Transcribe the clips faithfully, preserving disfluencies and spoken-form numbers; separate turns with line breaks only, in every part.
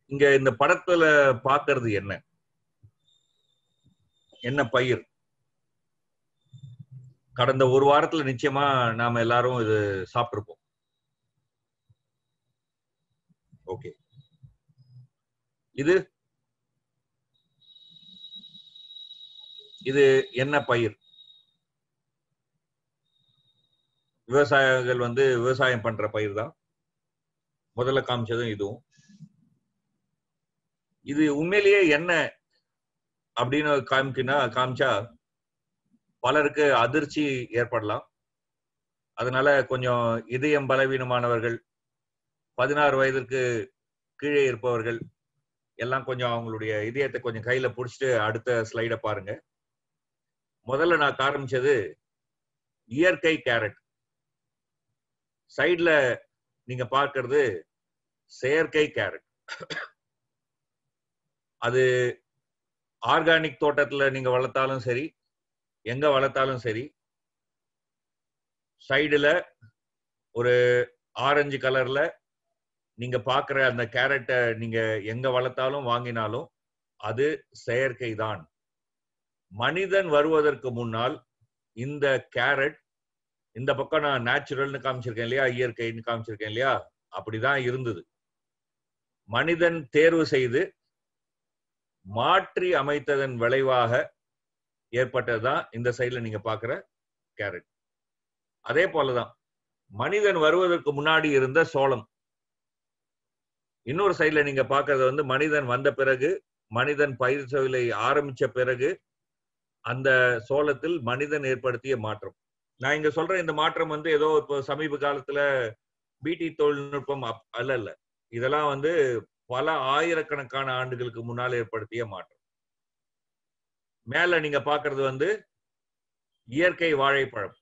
இங்க இந்த படத்துல பாக்குறது என்ன என்ன பயிர்? கடந்த ஒரு வாரத்துல நிச்சயமா நாம எல்லாரும் இது சாப்பிட்டிருப்போம். ஓகே, இது இது என்ன பயிர்? விவசாயிகள் வந்து விவசாயம் பண்ற பயிர் தான். முதல்ல காமிச்சதும் இதுவும். இது உண்மையிலேயே என்ன அப்படின்னு காமிக்கினா காமிச்சா பலருக்கு அதிர்ச்சி ஏற்படலாம். அதனால கொஞ்சம் இதயம் பலவீனமானவர்கள், பதினாறு வயதிற்கு கீழே இருப்பவர்கள் எல்லாம் கொஞ்சம் அவங்களுடைய இதயத்தை கொஞ்சம் கையில புடிச்சிட்டு அடுத்த ஸ்லைட பாருங்க. முதல்ல நான் ஆரம்பிச்சது இயற்கை கேரட். சைடுல நீங்க பார்க்கிறது செயற்கை கேரட். அது ஆர்கானிக் தோட்டத்துல நீங்க வளர்த்தாலும் சரி, எங்க வளர்த்தாலும் சரி, சைடுல ஒரு ஆரஞ்சு கலர்ல நீங்க பாக்குற அந்த கேரட்டை நீங்க எங்க வளர்த்தாலும் வாங்கினாலும் அது செயற்கை தான். மனிதன் வருவதற்கு முன்னால் இந்த கேரட், இந்த பக்கம் நான் நேச்சுரல்னு காமிச்சிருக்கேன் இல்லையா, இயற்கைன்னு காமிச்சிருக்கேன் இல்லையா, அப்படிதான் இருந்தது. மனிதன் தேர்வு செய்து மாற்றி அமைத்ததன் விளைவாக ஏற்பட்டதுதான் இந்த சைடுல நீங்க பாக்குற கேரட். அதே போலதான் மனிதன் வருவதற்கு முன்னாடி இருந்த சோளம். இன்னொரு சைடுல நீங்க பாக்குறது வந்து மனிதன் வந்த பிறகு, மனிதன் பயிர் தொழிலை ஆரம்பிச்ச பிறகு அந்த சோளத்தில் மனிதன் ஏற்படுத்திய மாற்றம். நான் இங்க சொல்ற இந்த மாற்றம் வந்து ஏதோ இப்போ சமீப காலத்துல பிடி தொழில்நுட்பம் அல்ல இல்ல இதெல்லாம் வந்து பல ஆயிரக்கணக்கான ஆண்டுகளுக்கு முன்னால் ஏற்படுத்திய மாற்றம். மேல நீங்க பாக்குறது வந்து இயற்கை வாழைப்பழம்.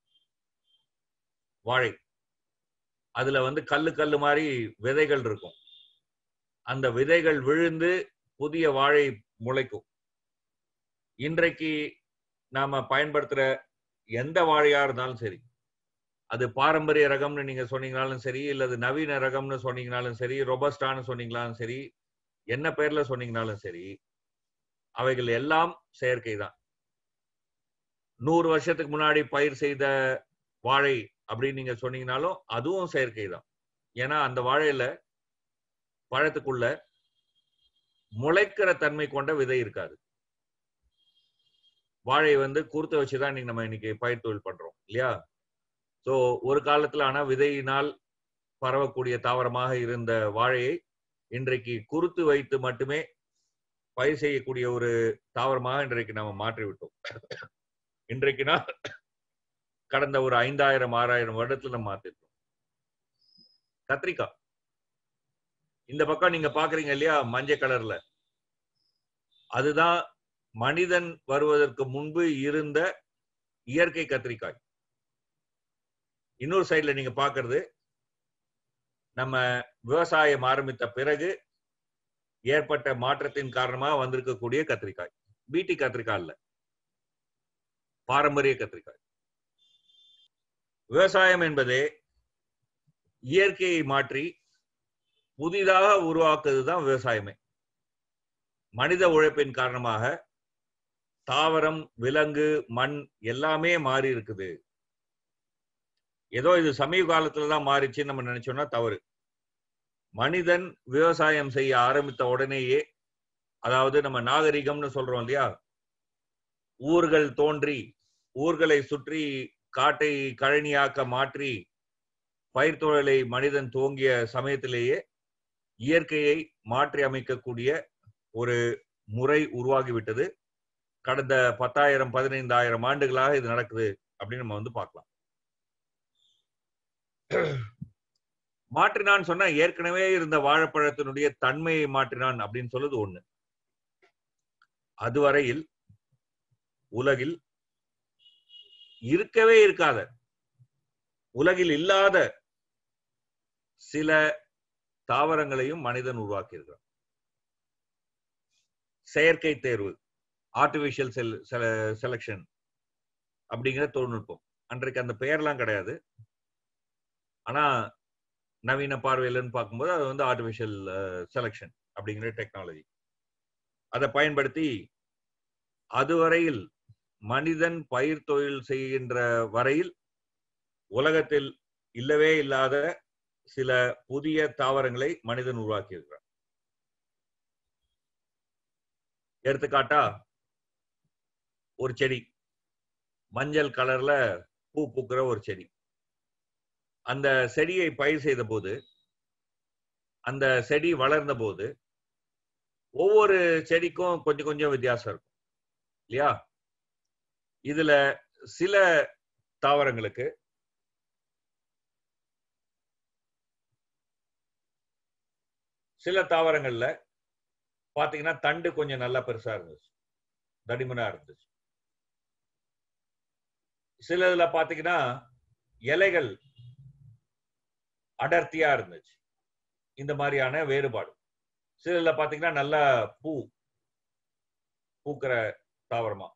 வாழை அதுல வந்து கல்லு கல்லு மாதிரி விதைகள் இருக்கும். அந்த விதைகள் விழுந்து புதிய வாழை முளைக்கும். இன்றைக்கு நாம பயன்படுத்துற எந்த வாழையா இருந்தாலும் சரி, அது பாரம்பரிய ரகம்னு நீங்க சொன்னீங்கனாலும் சரி, இல்லது நவீன ரகம்னு சொன்னீங்கனாலும் சரி, ரொபஸ்டான்னு சொன்னீங்கனாலும் சரி, என்ன பேர்ல சொன்னீங்கனாலும் சரி, அவைகள் எல்லாம் செயற்கை தான். நூறு வருஷத்துக்கு முன்னாடி பயிர் செய்த வாழை அப்படின்னு நீங்க சொன்னீங்கனாலும் அதுவும் செயற்கை தான். ஏன்னா அந்த வாழையில பழத்துக்குள்ள முளைக்கிற தன்மை கொண்ட விதை இருக்காது. வாழை வந்து குறுத்த வச்சுதான் இன்னைக்கு நம்ம இன்னைக்கு பயிர் தொழில் பண்றோம் இல்லையா? சோ ஒரு காலத்துல ஆனா விதையினால் பரவக்கூடிய தாவரமாக இருந்த வாழையை இன்றைக்கு குறுத்து வைத்து மட்டுமே பயிர் செய்யக்கூடிய ஒரு தாவரமாக இன்றைக்கு நம்ம மாற்றி விட்டோம். இன்றைக்குனா கடந்த ஒரு ஐந்தாயிரம் ஆறாயிரம் வருடத்துல நம்ம மாத்திருக்கோம். கத்திரிக்காய் இந்த பக்கம் நீங்க பாக்குறீங்க இல்லையா, மஞ்சள் கலர்ல, அதுதான் மனிதன் வருவதற்கு முன்பு இருந்த இயற்கை கத்திரிக்காய். இன்னொரு சைடுல நீங்க பாக்குறது நம்ம விவசாயம் ஆரம்பித்த பிறகு ஏற்பட்ட மாற்றத்தின் காரணமாக வந்திருக்கக்கூடிய கத்திரிக்காய். பிடி கத்திரிக்காய் இல்ல, பாரம்பரிய கத்திரிக்காய். விவசாயம் என்பதே இயற்கையை மாற்றி புதிதாக உருவாக்குவதுதான் விவசாயமே. மனித உழைப்பின் காரணமாக தாவரம், விலங்கு, மண் எல்லாமே மாறி இருக்குது. ஏதோ இது சமீப காலத்துலதான் மாறிச்சுன்னு நம்ம நினைச்சோம்னா தவறு. மனிதன் விவசாயம் செய்ய ஆரம்பித்த உடனேயே, அதாவது நம்ம நாகரிகம்னு சொல்றோம் இல்லையா, ஊர்கள் தோன்றி ஊர்களை சுற்றி காட்டை கழனியாக்க மாற்றி பயிர் தொழிலை மனிதன் துவங்கிய சமயத்திலேயே இயற்கையை மாற்றி அமைக்கக்கூடிய ஒரு முறை உருவாகிவிட்டது. கடந்த பத்தாயிரம் பதினைந்தாயிரம் ஆண்டுகளாக இது நடக்குது அப்படின்னு நம்ம வந்து பார்க்கலாம். மாற்றினான் சொன்னா ஏற்கனவே இருந்த வாழைப்பழத்தினுடைய தன்மையை மாற்றினான் அப்படின்னு சொல்லுது ஒண்ணு. அதுவரையில் உலகில் இருக்கவே இருக்காத, உலகில் இல்லாத சில தாவரங்களையும் மனிதன் உருவாக்கி இருக்கிறான். செயற்கை தேர்வு, ஆர்டிபிஷியல் செலக்ஷன் அப்படிங்கிற தொழில்நுட்பம். அன்றைக்கு அந்த பெயர்லாம் கிடையாது. ஆனா நவீன பார்வையிலன்னு பார்க்கும்போது அது வந்து ஆர்டிபிஷியல் செலக்ஷன் அப்படிங்கிற டெக்னாலஜி. அதை பயன்படுத்தி அதுவரையில் மனிதன் பயிர் தொழில் செய்கின்ற வரையில் உலகத்தில் இல்லவே இல்லாத சில புதிய தாவரங்களை மனிதன் உருவாக்கி இருக்கிறான். எடுத்துக்காட்டா ஒரு செடி, மஞ்சள் கலர்ல பூ பூக்கிற ஒரு செடி. அந்த செடியை பயிர் செய்த போது, அந்த செடி வளர்ந்த போது ஒவ்வொரு செடிக்கும் கொஞ்சம் கொஞ்சம் வித்தியாசம் இருக்கும் இல்லையா? இதுல சில தாவரங்களுக்கு சில தாவரங்கள்ல பாத்தீங்கன்னா தண்டு கொஞ்சம் நல்லா பெருசா இருந்துச்சு, தடிமனா இருந்துச்சு. சிலதுல பாத்தீங்கன்னா இலைகள் அடர்த்தியா இருந்துச்சு. இந்த மாதிரியான வேறுபாடு. சிலதுல பாத்தீங்கன்னா நல்லா பூ பூக்கிற தாவரமா.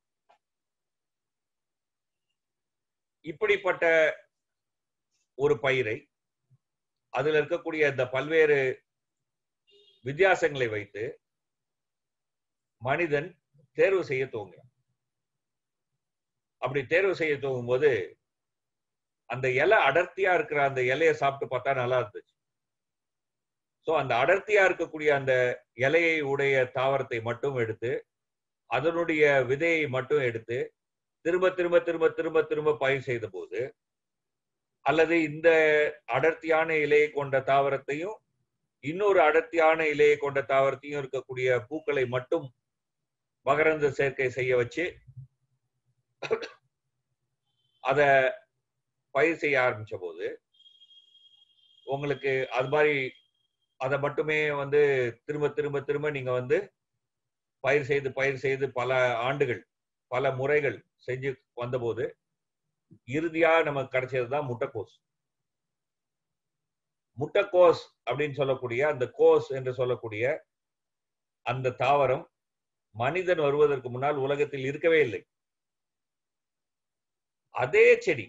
இப்படிப்பட்ட ஒரு பயிரை அதுல இருக்கக்கூடிய இந்த பல்வேறு வித்தியாசங்களை வைத்து மனிதன் தேர்வு செய்ய துவங்குறான். அப்படி தேர்வு செய்ய துவங்கும் போது அந்த இலை அடர்த்தியா இருக்கிற அந்த இலையை சாப்பிட்டு பார்த்தா நல்லா இருந்துச்சு. சோ அந்த அடர்த்தியா இருக்கக்கூடிய அந்த இலையை உடைய தாவரத்தை மட்டும் எடுத்து அதனுடைய விதையை மட்டும் எடுத்து திரும்ப திரும்ப திரும்ப திரும்ப திரும்ப பயிர் செய்த போது, அல்லது இந்த அடர்த்தியான இலையை கொண்ட தாவரத்தையும் இன்னொரு அடர்த்தியான இலையை கொண்ட தாவரத்தையும் இருக்கக்கூடிய பூக்களை மட்டும் மகரந்த சேர்க்கை செய்ய வச்சு அத பயிர் செய்ய ஆரம்பிச்ச போது உங்களுக்கு அது மாதிரி அதை மட்டுமே வந்து திரும்ப திரும்ப திரும்ப நீங்க வந்து பயிர் செய்து பயிர் செய்து பல ஆண்டுகள் பல முறைகள் செஞ்சு வந்தபோது இறுதியா நமக்கு கிடைச்சதுதான் முட்டைக்கோஸ். முட்டைக்கோஸ் அப்படின்னு சொல்லக்கூடிய அந்த கோஸ் என்று சொல்லக்கூடிய அந்த தாவரம் மனிதன் வருவதற்கு முன்னால் உலகத்தில் இருக்கவே இல்லை. அதே செடி,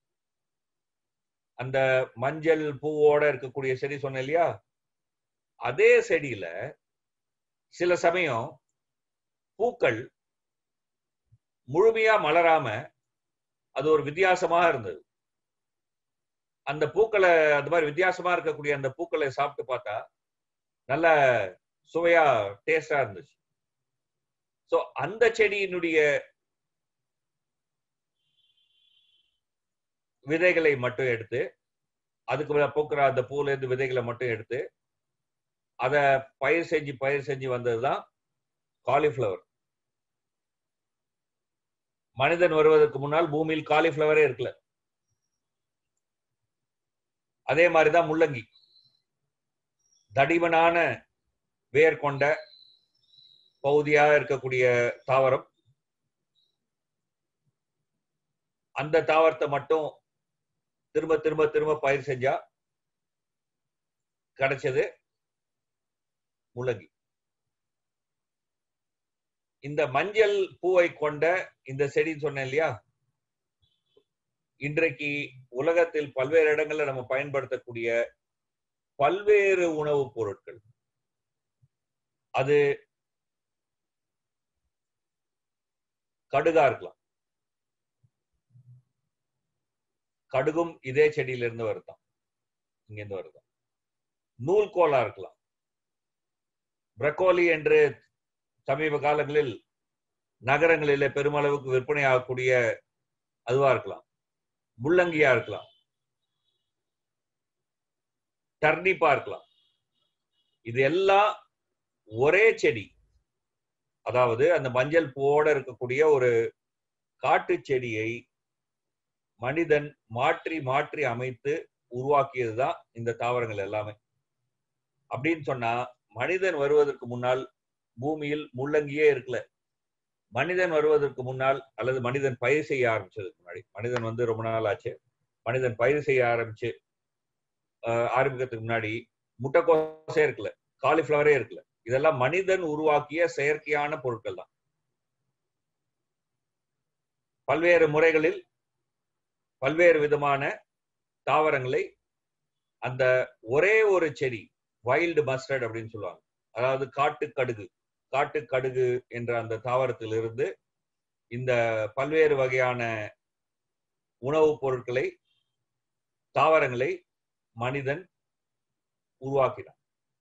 அந்த மஞ்சள் பூவோட இருக்கக்கூடிய செடி சொன்ன இல்லையா, அதே செடியில சில சமயம் பூக்கள் முழுமையா மலராம அது ஒரு வித்தியாசமாக இருந்தது. அந்த பூக்களை அந்த மாதிரி வித்தியாசமா இருக்கக்கூடிய அந்த பூக்களை சாப்பிட்டு பார்த்தா நல்ல சுவையா டேஸ்டா இருந்துச்சு. சோ அந்த செடியினுடைய விதைகளை மட்டும் எடுத்து, அதுக்கு பூக்கிற அந்த பூல இருந்து விதைகளை மட்டும் எடுத்து அத பயிர் செஞ்சு பயிர் செஞ்சு வந்ததுதான் காலிஃபிளவர். மனிதன் வருவதற்கு முன்னால் பூமியில் காலிஃபிளவரே இருக்கல. அதே மாதிரிதான் முள்ளங்கி, தடிமனான வேர் கொண்ட பகுதியாக இருக்கக்கூடிய தாவரம். அந்த தாவரத்தை மட்டும் திரும்ப திரும்ப திரும்ப பயிர் செஞ்சா கிடைச்சது முள்ளங்கி. இந்த மஞ்சள் பூவை கொண்ட இந்த செடின்னு சொன்னேன் இல்லையா, இன்றைக்கு உலகத்தில் பல்வேறு இடங்கள்ல நம்ம பயன்படுத்தக்கூடிய பல்வேறு உணவுப் பொருட்கள், அது கடுகா இருக்கலாம், கடுகும் இதே செடியில இருந்து வருதான், இங்க இருந்து வருதான். நூல்கோலா இருக்கலாம், பிரக்கோலி என்று சமீப காலங்களில் நகரங்களிலே பெருமளவுக்கு விற்பனை ஆகக்கூடிய அதுவா இருக்கலாம், முள்ளங்கியா இருக்கலாம், டர்னிப்பா இருக்கலாம். இது எல்லாம் ஒரே செடி, அதாவது அந்த மஞ்சள் பூவோட இருக்கக்கூடிய ஒரு காட்டு செடியை மனிதன் மாற்றி மாற்றி அமைத்து உருவாக்கியதுதான் இந்த தாவரங்கள் எல்லாமே. அப்படின்னு சொன்னா மனிதன் வருவதற்கு முன்னால் பூமியில் முள்ளங்கியே இருக்கல. மனிதன் வருவதற்கு முன்னால் அல்லது மனிதன் பயிர் செய்ய ஆரம்பிச்சதுக்கு முன்னாடி, மனிதன் வந்து ரொம்ப நாள் ஆச்சு, மனிதன் பயிர் செய்ய ஆரம்பிச்சு ஆரம்பிக்கிறதுக்கு முன்னாடி முட்டைக்கோசே இருக்கல, காலிஃபிளவரே இருக்கல. இதெல்லாம் மனிதன் உருவாக்கிய செயற்கையான பொருட்கள் தான். பல்வேறு முறைகளில் பல்வேறு விதமான தாவரங்களை அந்த ஒரே ஒரு செடி, வைல்டு மஸ்டர்ட் அப்படின்னு சொல்லுவாங்க, அதாவது காட்டு கடுகு காட்டு கடுகு என்ற அந்த தாவரத்திலிருந்து இந்த பல்வேறு வகையான உணவுப் பொருட்களை தாவரங்களை மனிதன் உருவாக்கினான்.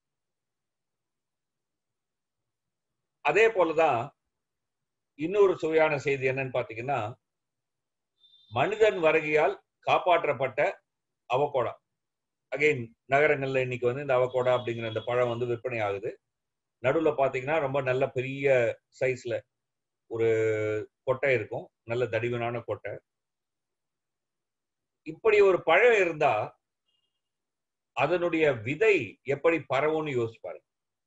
அதே போலதான் இன்னொரு சுவையான செய்தி என்னன்னு பாத்தீங்கன்னா, மனிதன் வருகையால் காப்பாற்றப்பட்ட அவகோடா. அகைன் நகரங்கள்ல இன்னைக்கு வந்து இந்த அவகோடா அப்படிங்கிற அந்த பழம் வந்து விற்பனை ஆகுது. நடுவுல பாத்தீங்கன்னா ரொம்ப நல்ல பெரிய சைஸ்ல ஒரு கொட்டை இருக்கும், நல்ல தடிமனான கொட்டை. இப்படி ஒரு பழம் இருந்தா அதனுடைய விதை எப்படி பரவும்னு யோசிப்பாரு.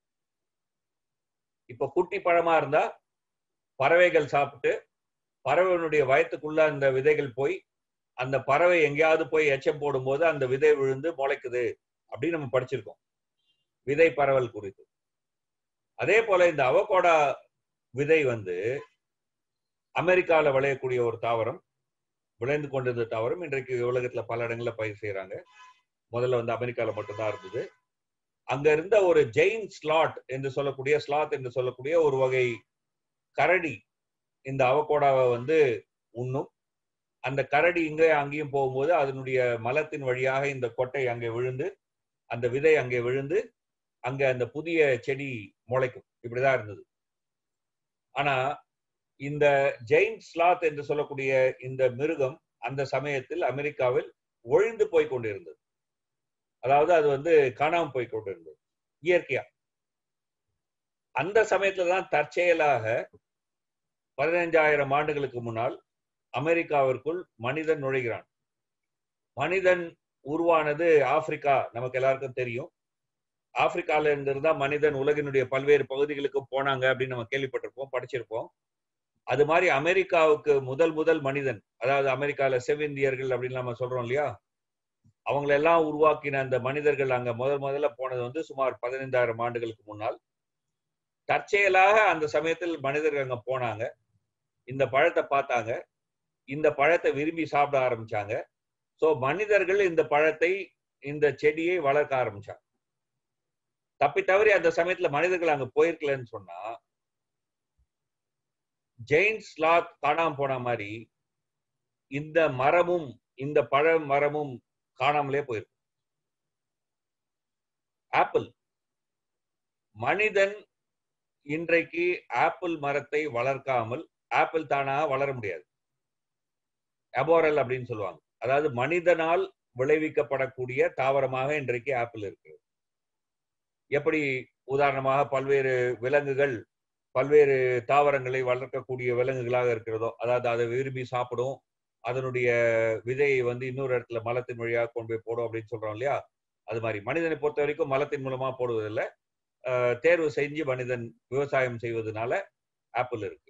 இப்ப குட்டி பழமா இருந்தா பறவைகள் சாப்பிட்டு பறவைகளுடைய வயத்துக்குள்ள அந்த விதைகள் போய் அந்த பறவை எங்கேயாவது போய் எச்சம் போடும்போது அந்த விதை விழுந்து முளைக்குது அப்படின்னு நம்ம படிச்சிருக்கோம் விதை பரவல் குறித்து. அதே போல இந்த அவகோடா விதை வந்து அமெரிக்காவில் விளையக்கூடிய ஒரு தாவரம், விளைந்து கொண்டிருந்த தாவரம். இன்றைக்கு உலகத்துல பல இடங்கள்ல பயிர் செய்யறாங்க. முதல்ல வந்து அமெரிக்காவில் மட்டும்தான் இருந்தது. அங்க இருந்த ஒரு ஜெயின் ஸ்லாட் என்று சொல்லக்கூடிய ஸ்லாத் என்று சொல்லக்கூடிய ஒரு வகை கரடி இந்த அவகோடாவை வந்து உண்ணும். அந்த கரடி இங்கே அங்கேயும் போகும்போது அதனுடைய மலத்தின் வழியாக இந்த கொட்டை அங்கே விழுந்து அந்த விதை அங்கே விழுந்து அங்க அந்த புதிய செடி முளைக்கும். இப்படிதான் இருந்தது. ஆனா இந்த ஜெயின் ஸ்லாத் என்று சொல்லக்கூடிய இந்த மிருகம் அந்த சமயத்தில் அமெரிக்காவில் ஒழிந்து போய் கொண்டிருந்தது. அதாவது அது வந்து காணாமல் போய் கொண்டிருந்தது இயற்கையா. அந்த சமயத்துலதான் தற்செயலாக பதினைஞ்சாயிரம் ஆண்டுகளுக்கு முன்னால் அமெரிக்காவிற்குள் மனிதன் நுழைகிறான். மனிதன் உருவானது ஆப்பிரிக்கா, நமக்கு எல்லாருக்கும் தெரியும். ஆப்பிரிக்கால இருந்திருந்தா மனிதன் உலகினுடைய பல்வேறு பகுதிகளுக்கு போனாங்க அப்படின்னு நம்ம கேள்விப்பட்டிருப்போம், படிச்சிருப்போம். அது மாதிரி அமெரிக்காவுக்கு முதல் முதல் மனிதன், அதாவது அமெரிக்கால செவ்விந்தியர்கள் அப்படின்னு நம்ம சொல்றோம் இல்லையா, அவங்களெல்லாம் உருவாக்கின அந்த மனிதர்கள் அங்க முதல் முதல்ல போனது வந்து சுமார் பதினைந்தாயிரம் ஆண்டுகளுக்கு முன்னால். தற்செயலாக அந்த சமயத்தில் மனிதர்கள் அங்க போனாங்க, இந்த பழத்தை பார்த்தாங்க, இந்த பழத்தை விரும்பி சாப்பிட ஆரம்பிச்சாங்க. சோ மனிதர்கள் இந்த பழத்தை, இந்த செடியை வளர்க்க ஆரம்பிச்சாங்க. தப்பி தவறி அந்த சமயத்துல மனிதர்கள் அங்க போயிருக்கலன்னு சொன்னா ஜெயின் ஸ்லாத் காணாம போன மாதிரி இந்த மரமும் இந்த பழ மரமும் காணாமலே போயிருக்கு. ஆப்பிள், மனிதன் இன்றைக்கு ஆப்பிள் மரத்தை வளர்க்காமல் ஆப்பிள் தானா வளர முடியாது. அபோரல் அப்படின்னு சொல்லுவாங்க. அதாவது மனிதனால் விளைவிக்கப்படக்கூடிய தாவரமாக இன்றைக்கு ஆப்பிள் இருக்கு. எப்படி உதாரணமாக பல்வேறு விலங்குகள் பல்வேறு தாவரங்களை வளர்க்கக்கூடிய விலங்குகளாக இருக்கிறதோ, அதாவது அதை விரும்பி சாப்பிடும், அதனுடைய விதையை வந்து இன்னொரு இடத்துல மலத்தின் வழியாக கொண்டு போய் போடும் அப்படின்னு சொல்றோம் இல்லையா. அது மாதிரி மனிதனை பொறுத்த வரைக்கும் மலத்தின் மூலமா போடுவதில்லை, தேர்வு செஞ்சு மனிதன் விவசாயம் செய்வதனால ஆப்பிள் இருக்கு.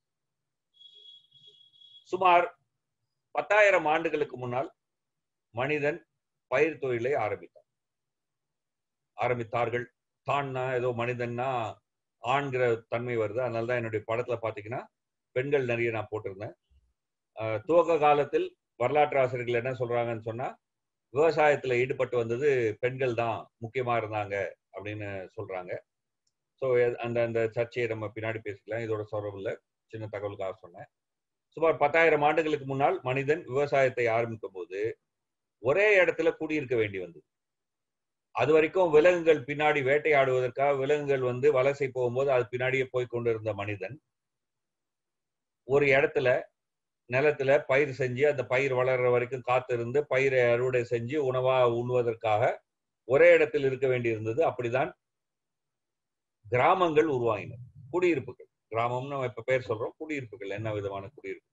சுமார் பத்தாயிரம் ஆண்டுகளுக்கு முன்னால் மனிதன் பயிர் தொழிலை ஆரம்பித்தார் ஆரம்பித்தார்கள் தான்னா ஏதோ மனிதன்னா ஆண்கிற தன்மை வருது. அதனாலதான் என்னுடைய படத்துல பாத்தீங்கன்னா பெண்கள் நிறைய நான் போட்டிருந்தேன். துவக்க காலத்தில் வரலாற்று ஆசிரியர்கள் என்ன சொல்றாங்கன்னு சொன்னா, விவசாயத்துல ஈடுபட்டு வந்தது பெண்கள் தான் முக்கியமா இருந்தாங்க அப்படின்னு சொல்றாங்க. ஸோ அந்த அந்த சர்ச்சையை நம்ம பின்னாடி பேசிக்கலாம், இதோட சொல்றதில்ல, சின்ன தகவலுக்காக சொன்னேன். சுமார் பத்தாயிரம் ஆண்டுகளுக்கு முன்னால் மனிதன் விவசாயத்தை ஆரம்பிக்கும் போது ஒரே இடத்துல குடியிருக்க வேண்டி வந்தது. அது வரைக்கும் விலங்குகள் பின்னாடி வேட்டையாடுவதற்காக விலங்குகள் வந்து வலசை போகும்போது அது பின்னாடியே போய் கொண்டிருந்த மனிதன் ஒரு இடத்துல நிலத்துல பயிர் செஞ்சு அந்த பயிர் வளர்ற வரைக்கும் காத்திருந்து பயிரை அறுவடை செஞ்சு உணவா உண்ணுவதற்காக ஒரே இடத்தில் இருக்க வேண்டி இருந்தது. அப்படிதான் கிராமங்கள் உருவாகின, குடியிருப்புகள். கிராமம்னு நம்ம இப்ப பேர் சொல்றோம், குடியிருப்புகள் என்ன விதமான குடியிருப்பு.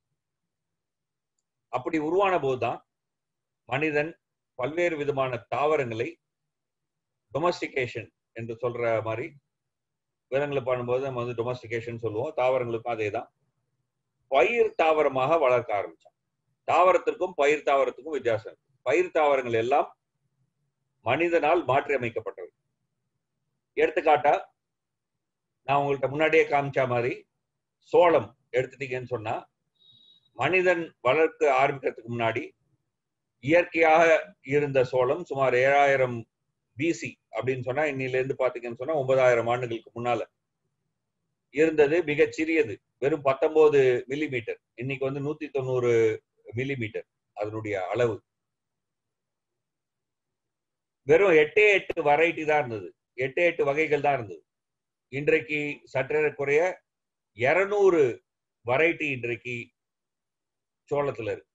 அப்படி உருவான போதுதான் மனிதன் பல்வேறு விதமான தாவரங்களை டொமஸ்டிகேஷன் என்று சொல்ற மாதிரி, விலங்குகளை பண்ணும்போது நம்ம வந்து டொமஸ்டிகேஷன் சொல்லுவோம், தாவரங்களுக்கும் அதே தான், பயிர் தாவரமாக வளர்க்க ஆரம்பிச்சான். தாவரத்திற்கும் பயிர் தாவரத்துக்கும் வித்தியாசம் இருக்கு. பயிர் தாவரங்கள் எல்லாம் மனிதனால் மாற்றி அமைக்கப்பட்டவை. எடுத்துக்காட்டா நான் உங்கள்கிட்ட முன்னாடியே காமிச்ச மாதிரி சோளம் எடுத்துட்டீங்கன்னு சொன்னா, மனிதன் வளர்க்க ஆரம்பிக்கிறதுக்கு முன்னாடி இயற்கையாக இருந்த சோளம் சுமார் ஏழாயிரம் பிசி அப்படின்னு சொன்னா இன்னில இருந்து பாத்தீங்கன்னு சொன்னா ஒன்பதாயிரம் ஆண்டுகளுக்கு முன்னால இருந்தது மிகச் சிறியது, வெறும் பத்தொன்பது மில்லிமீட்டர். இன்னைக்கு வந்து நூத்தி தொண்ணூறு மில்லிமீட்டர் அதனுடைய அளவு. வெறும் எட்டே எட்டு வெரைட்டி தான் இருந்தது, எட்டே எட்டு வகைகள் தான் இருந்தது. இன்றைக்கு சற்றேறக்குறைய இருநூறு வெரைட்டி இன்றைக்கு சோளத்துல இருக்கு.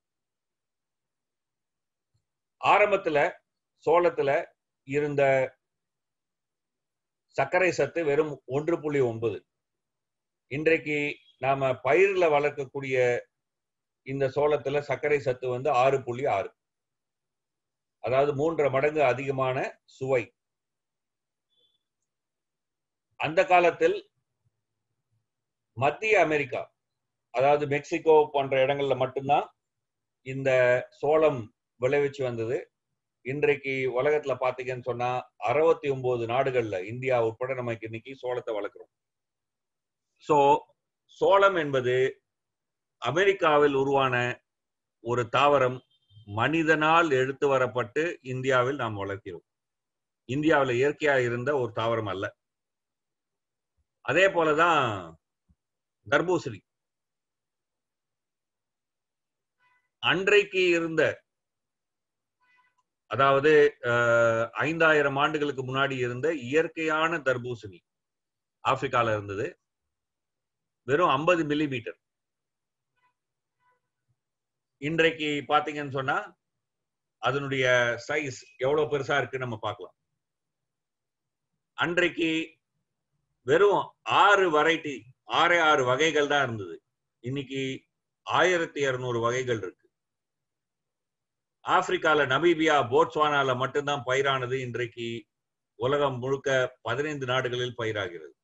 ஆரம்பத்துல சோளத்துல இருந்த சர்க்கரை சத்து வெறும் ஒன்று புள்ளி ஒன்பது. இன்றைக்கு நாம பயிர்ல வளர்க்கக்கூடிய இந்த சோளத்துல சர்க்கரை சத்து வந்து ஆறு புள்ளி ஆறு, அதாவது மூன்றரை மடங்கு அதிகமான சுவை. அந்த காலத்தில் மத்திய அமெரிக்கா, அதாவது மெக்சிகோ போன்ற இடங்கள்ல மட்டும்தான் இந்த சோளம் விளைவிச்சு வந்தது. இன்றைக்கு உலகத்துல பாத்தீங்கன்னு சொன்னா அறுபத்தி ஒன்பது நாடுகள்ல இந்தியா உட்பட நமக்கு இன்னைக்கு சோளத்தை வளர்க்கிறோம். சோ சோளம் என்பது அமெரிக்காவில் உருவான ஒரு தாவரம், மனிதனால் எடுத்து வரப்பட்டு இந்தியாவில் நாம் வளர்க்கிறோம். இந்தியாவில் இயற்கையா இருந்த ஒரு தாவரம் அல்ல. அதே போலதான் தர்பூசணி. அன்றைக்கு இருந்த, அதாவது ஐந்தாயிரம் ஆண்டுகளுக்கு முன்னாடி இருந்த இயற்கையான தர்பூசணி ஆப்பிரிக்கால இருந்தது, வெறும் ஐம்பது மில்லிமீட்டர். இன்றைக்கு பாத்தீங்கன்னு சொன்னா அதனுடைய சைஸ் எவ்வளவு பெருசா இருக்கு நம்ம பார்க்கலாம். அன்றைக்கு வெறும் ஆறு வெரைட்டி, ஆறே ஆறு வகைகள் தான் இருந்தது. இன்னைக்கு ஆயிரத்தி இருநூறு வகைகள் இருக்கு. ஆப்பிரிக்கால நமீபியா, போட்ஸ்வானால மட்டும்தான் பயிரானது. இன்றைக்கு உலகம் முழுக்க பதினைந்து நாடுகளில் பயிராகிறது.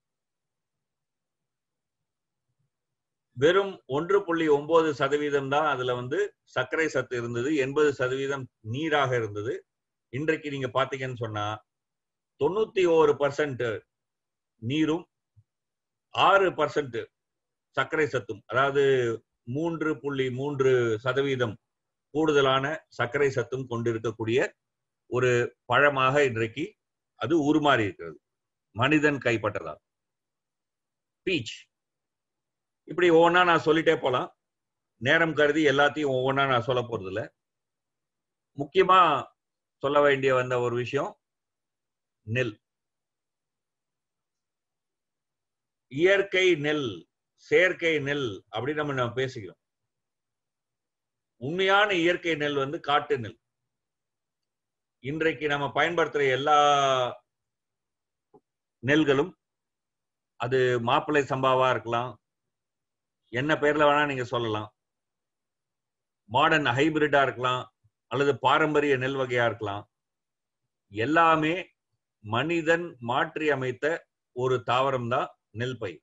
வெறும் ஒன்று புள்ளி ஒன்பது சதவீதம் தான் அதுல வந்து சர்க்கரை சத்து இருந்தது, எண்பது சதவீதம் நீராக இருந்தது. இன்றைக்கு நீங்க பாத்தீங்கன்னு சொன்னா தொண்ணூத்தி ஒரு பர்சன்ட் நீரும் ஆறு பர்சன்ட் சர்க்கரை சத்தும், அதாவது மூன்று புள்ளி மூன்று சதவீதம் கூடுதலான சர்க்கரை சத்தும் கொண்டிருக்கக்கூடிய ஒரு பழமாக இன்றைக்கு அது உருமாறி இருக்கிறது, மனிதன் கைப்பற்றதால். பீச். இப்படி ஒவ்வொன்னா நான் சொல்லிட்டே போலாம். நேரம் கருதி எல்லாத்தையும் ஒவ்வொன்னா நான் சொல்ல போறது இல்லை. முக்கியமா சொல்ல வேண்டிய வந்த ஒரு விஷயம் நெல். இயற்கை நெல், செயற்கை நெல் அப்படின்னு நம்ம நம்ம பேசிக்கிறோம். உண்மையான இயற்கை நெல் வந்து காட்டு நெல். இன்றைக்கு நம்ம பயன்படுத்துற எல்லா நெல்களும், அது மாப்பிள்ளை சம்பாவா இருக்கலாம், என்ன பேர்ல வேணா நீங்க சொல்லலாம், மாடர்ன் ஹைபிரிட்டா இருக்கலாம், அல்லது பாரம்பரிய நெல் வகையா இருக்கலாம், எல்லாமே மனிதன் மாற்றி அமைத்த ஒரு தாவரம் தான் நெல் பயிர்.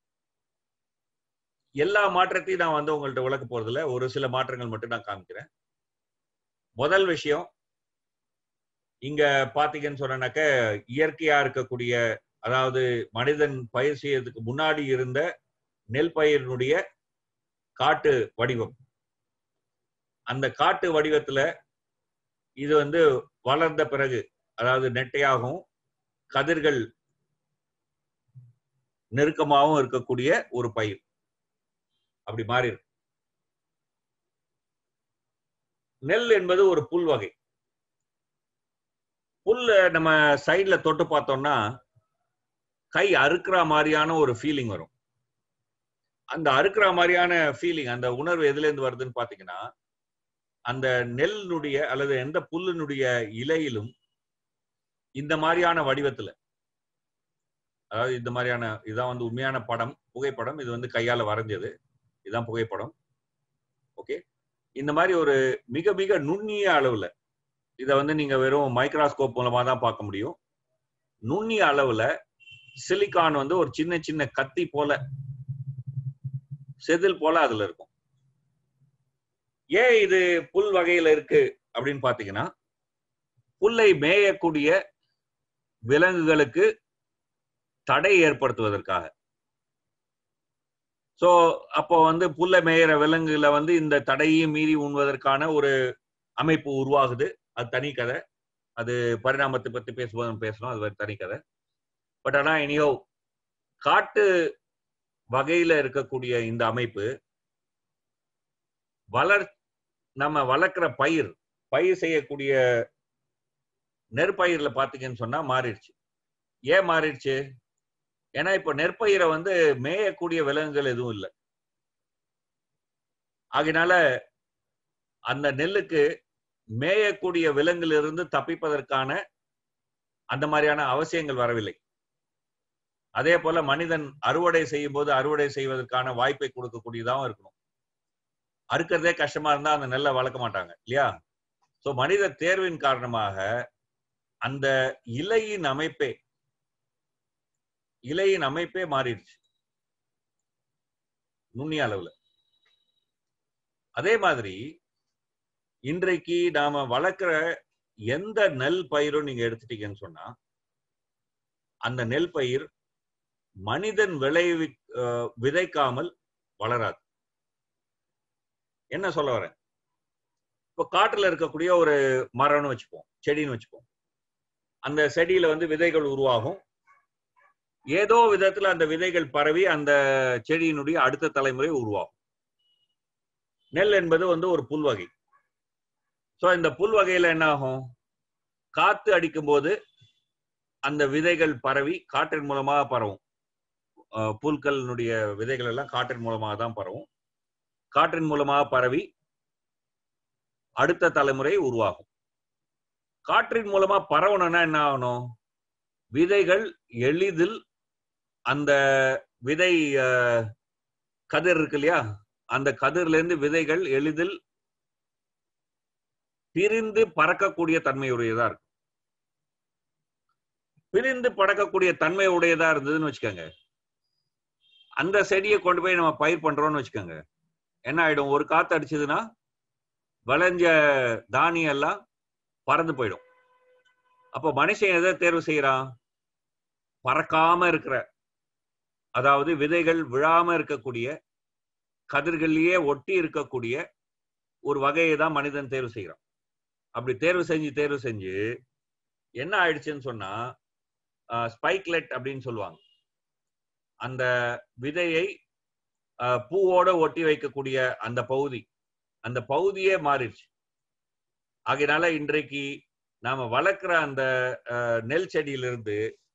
எல்லா மாற்றத்தையும் நான் வந்து உங்கள்ட்ட விளக்க போறதில்ல, ஒரு சில மாற்றங்கள் மட்டும் நான் காமிக்கிறேன். முதல் விஷயம், இங்க பாத்தீங்கன்னு சொன்னாக்க இயற்கையா இருக்கக்கூடிய, அதாவது மனிதன் பயிர் செய்யறதுக்கு முன்னாடி இருந்த நெல் பயிரினுடைய காட்டு வடிவம். அந்த காட்டு வடிவத்துல இது வந்து வளர்ந்த பிறகு, அதாவது நெட்டையாகவும் கதிர்கள் நெருக்கமாகவும் இருக்கக்கூடிய ஒரு பயிர் அப்படி மாறி இருக்கு. நெல் என்பது ஒரு புல் வகை. புல்ல நம்ம சைட்ல தொட்டு பார்த்தோம்னா கை அறுக்கிற மாதிரியான ஒரு ஃபீலிங் வரும். அந்த அறுக்கிற மாதிரியான ஃபீலிங், அந்த உணர்வு எதுல இருந்து வருதுன்னு பாத்தீங்கன்னா, அந்த நெல்லுடைய அல்லது எந்த புல்லினுடைய இலையிலும் இந்த மாதிரியான வடிவத்துல, அதாவது இந்த மாதிரியான, இதுதான் வந்து உண்மையான படம், புகைப்படம். இது வந்து கையால வரைஞ்சது, இதுதான் புகைப்படம். ஓகே, இந்த மாதிரி ஒரு மிக மிக நுண்ணிய அளவுல, இதை வந்து நீங்க வெறும் மைக்ரோஸ்கோப் மூலமா தான் பார்க்க முடியும். நுண்ணிய அளவுல சிலிக்கான் வந்து ஒரு சின்ன சின்ன கத்தி போல, செதில் போல அதுல இருக்கும். ஏன் இது புல் வகையில இருக்கு அப்படின்னு பாத்தீங்கன்னா, புல்லை மேயக்கூடிய விலங்குகளுக்கு தடை ஏற்படுத்துவதற்காக. சோ அப்போ வந்து புல்லை மேயிற விலங்குகளை வந்து இந்த தடையையும் மீறி உண்வதற்கான ஒரு அமைப்பு உருவாகுது. அது தனி கதை. அது பரிணாமத்தை பத்தி பேசும்போது பேசணும், அது தனி கதை. பட் ஆனா இனியோ காட்டு வகையில இருக்கக்கூடிய இந்த அமைப்பு வளர் நம்ம வளர்க்கிற பயிர் பயிர் செய்யக்கூடிய நெற்பயிர்ல பாத்தீங்கன்னு சொன்னா மாறிடுச்சு. ஏன் மாறிடுச்சு? ஏன்னா இப்ப நெற்பயிரை வந்து மேயக்கூடிய விலங்குகள் எதுவும் இல்லை. ஆகினால அந்த நெல்லுக்கு மேயக்கூடிய விலங்கிலிருந்து தப்பிப்பதற்கான அந்த மாதிரியான அவசியங்கள் வரவில்லை. அதே போல மனிதன் அறுவடை செய்யும் போது அறுவடை செய்வதற்கான வாய்ப்பை கொடுக்கக்கூடியதாகவும் இருக்கணும். அறுக்கிறதே கஷ்டமா இருந்தா அந்த நெல்லை வளர்க்க மாட்டாங்க இல்லையா? சோ மனித தேர்வின் காரணமாக அந்த இலையின் அமைப்பே இலையின் அமைப்பே மாறிடுச்சு நுண்ணிய அளவுல. அதே மாதிரி இன்றைக்கு நாம வளர்க்கிற எந்த நெல் பயிரும் நீங்க எடுத்துட்டீங்கன்னு சொன்னா அந்த நெல் பயிர் மனிதன் விளைவி விதைக்காமல் வளராது. என்ன சொல்ல வரேன்? இப்ப காட்டுல இருக்கக்கூடிய ஒரு மரம்னு வச்சுப்போம், செடின்னு வச்சுப்போம். அந்த செடியில வந்து விதைகள் உருவாகும். ஏதோ விதத்துல அந்த விதைகள் பரவி அந்த செடியினுடைய அடுத்த தலைமுறை உருவாகும். நெல் என்பது வந்து ஒரு புல் வகை. சோ இந்த புல் வகையில என்ன ஆகும்? காத்து அடிக்கும் போது அந்த விதைகள் பரவி காற்றின் மூலமாக பரவும். புல்களினுடைய விதைகள் எல்லாம் காற்றின் மூலமாக தான் பரவும். காற்றின் மூலமாக பரவி அடுத்த தலைமுறை உருவாகும். காற்றின் மூலமா பரவணும்னா என்ன ஆகணும்? விதைகள் எளிதில் அந்த விதை கதிர் இருக்கு இல்லையா, அந்த கதிர்ல இருந்து விதைகள் எளிதில் பிரிந்து பறக்கக்கூடிய தன்மையுடையதா இருக்கும். பிரிந்து பறக்கக்கூடிய தன்மை உடையதா இருந்ததுன்னு வச்சுக்கோங்க, அந்த செடியை கொண்டு போய் நம்ம பயிர் பண்றோம்னு வச்சுக்கோங்க, என்ன ஆயிடும்? ஒரு காத்து அடிச்சதுன்னா விளைஞ்ச தானியம் எல்லாம் பறந்து போயிடும். அப்போ மனுஷன் எதை தேர்வு செய்யறான்? பறக்காம இருக்கிற, அதாவது விதைகள் விழாம இருக்கக்கூடிய, கதிர்களையே ஒட்டி இருக்கக்கூடிய ஒரு வகையை தான் மனிதன் தேர்வு செய்யறான். அப்படி தேர்வு செஞ்சு தேர்வு செஞ்சு என்ன ஆயிடுச்சுன்னு சொன்னா ஸ்பைக்லெட் அப்படின்னு சொல்லுவாங்க. அந்த விதையை பூவோட ஒட்டி வைக்கக்கூடிய அந்த பகுதி, அந்த பகுதியே மாறிடுச்சு. ஆகையினால இன்றைக்கு நாம வளர்க்கிற அந்த நெல் செடியிலிருந்து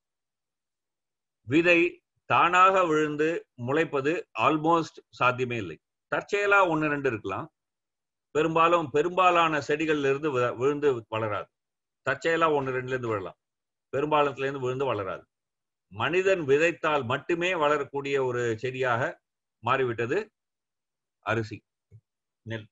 விதை தானாக விழுந்து முளைப்பது ஆல்மோஸ்ட் சாத்தியமே இல்லை. தற்செயலா ஒன்னு ரெண்டு இருக்கலாம். பெரும்பாலும் பெரும்பாலான செடிகள்ல இருந்து விழுந்து வளராது. தற்செயலா ஒன்னு ரெண்டுல இருந்து விழலாம், பெரும்பாலத்துல இருந்து விழுந்து வளராது. மனிதன் விதைத்தால் மட்டுமே வளரக்கூடிய ஒரு செடியாக மாறிவிட்டது அரிசி, நெல்.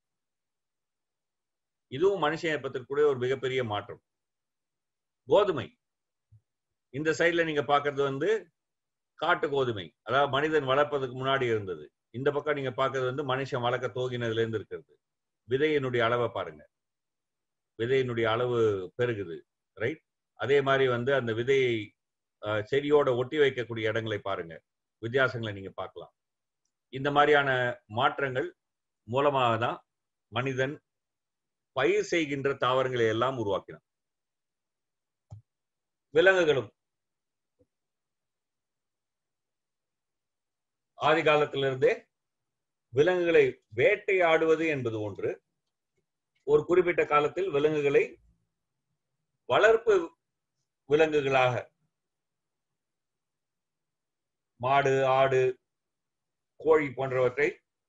இதுவும் மனுஷன் ஏற்பத்திற்குரிய ஒரு மிகப்பெரிய மாற்றம். கோதுமை, இந்த சைட்ல நீங்க பாக்குறது வந்து காட்டு கோதுமை, அதாவது மனிதன் வளர்ப்பதற்கு முன்னாடி இருந்தது. இந்த பக்கம் நீங்க பாக்குறது வந்து மனுஷன் வளர்க்க தோகினதுல இருந்து இருக்கிறது. விதையினுடைய அளவை பாருங்க, விதையினுடைய அளவு பெருகுது, ரைட்? அதே மாதிரி வந்து அந்த விதையை செடியோட ஒட்டி வைக்கக்கூடிய இடங்களை பாருங்க, வித்தியாசங்களை நீங்க பார்க்கலாம். இந்த மாதிரியான மாற்றங்கள் மூலமாக தான் மனிதன் பயிர் செய்கின்ற தாவரங்களை எல்லாம் உருவாக்கினான். விலங்குகளும் ஆதி காலத்திலிருந்தே விலங்குகளை வேட்டையாடுவது என்பது ஒன்று. ஒரு குறிப்பிட்ட காலத்தில் விலங்குகளை வளர்ப்பு விலங்குகளாக, மாடு, ஆடு, கோழி போன்றவற்றை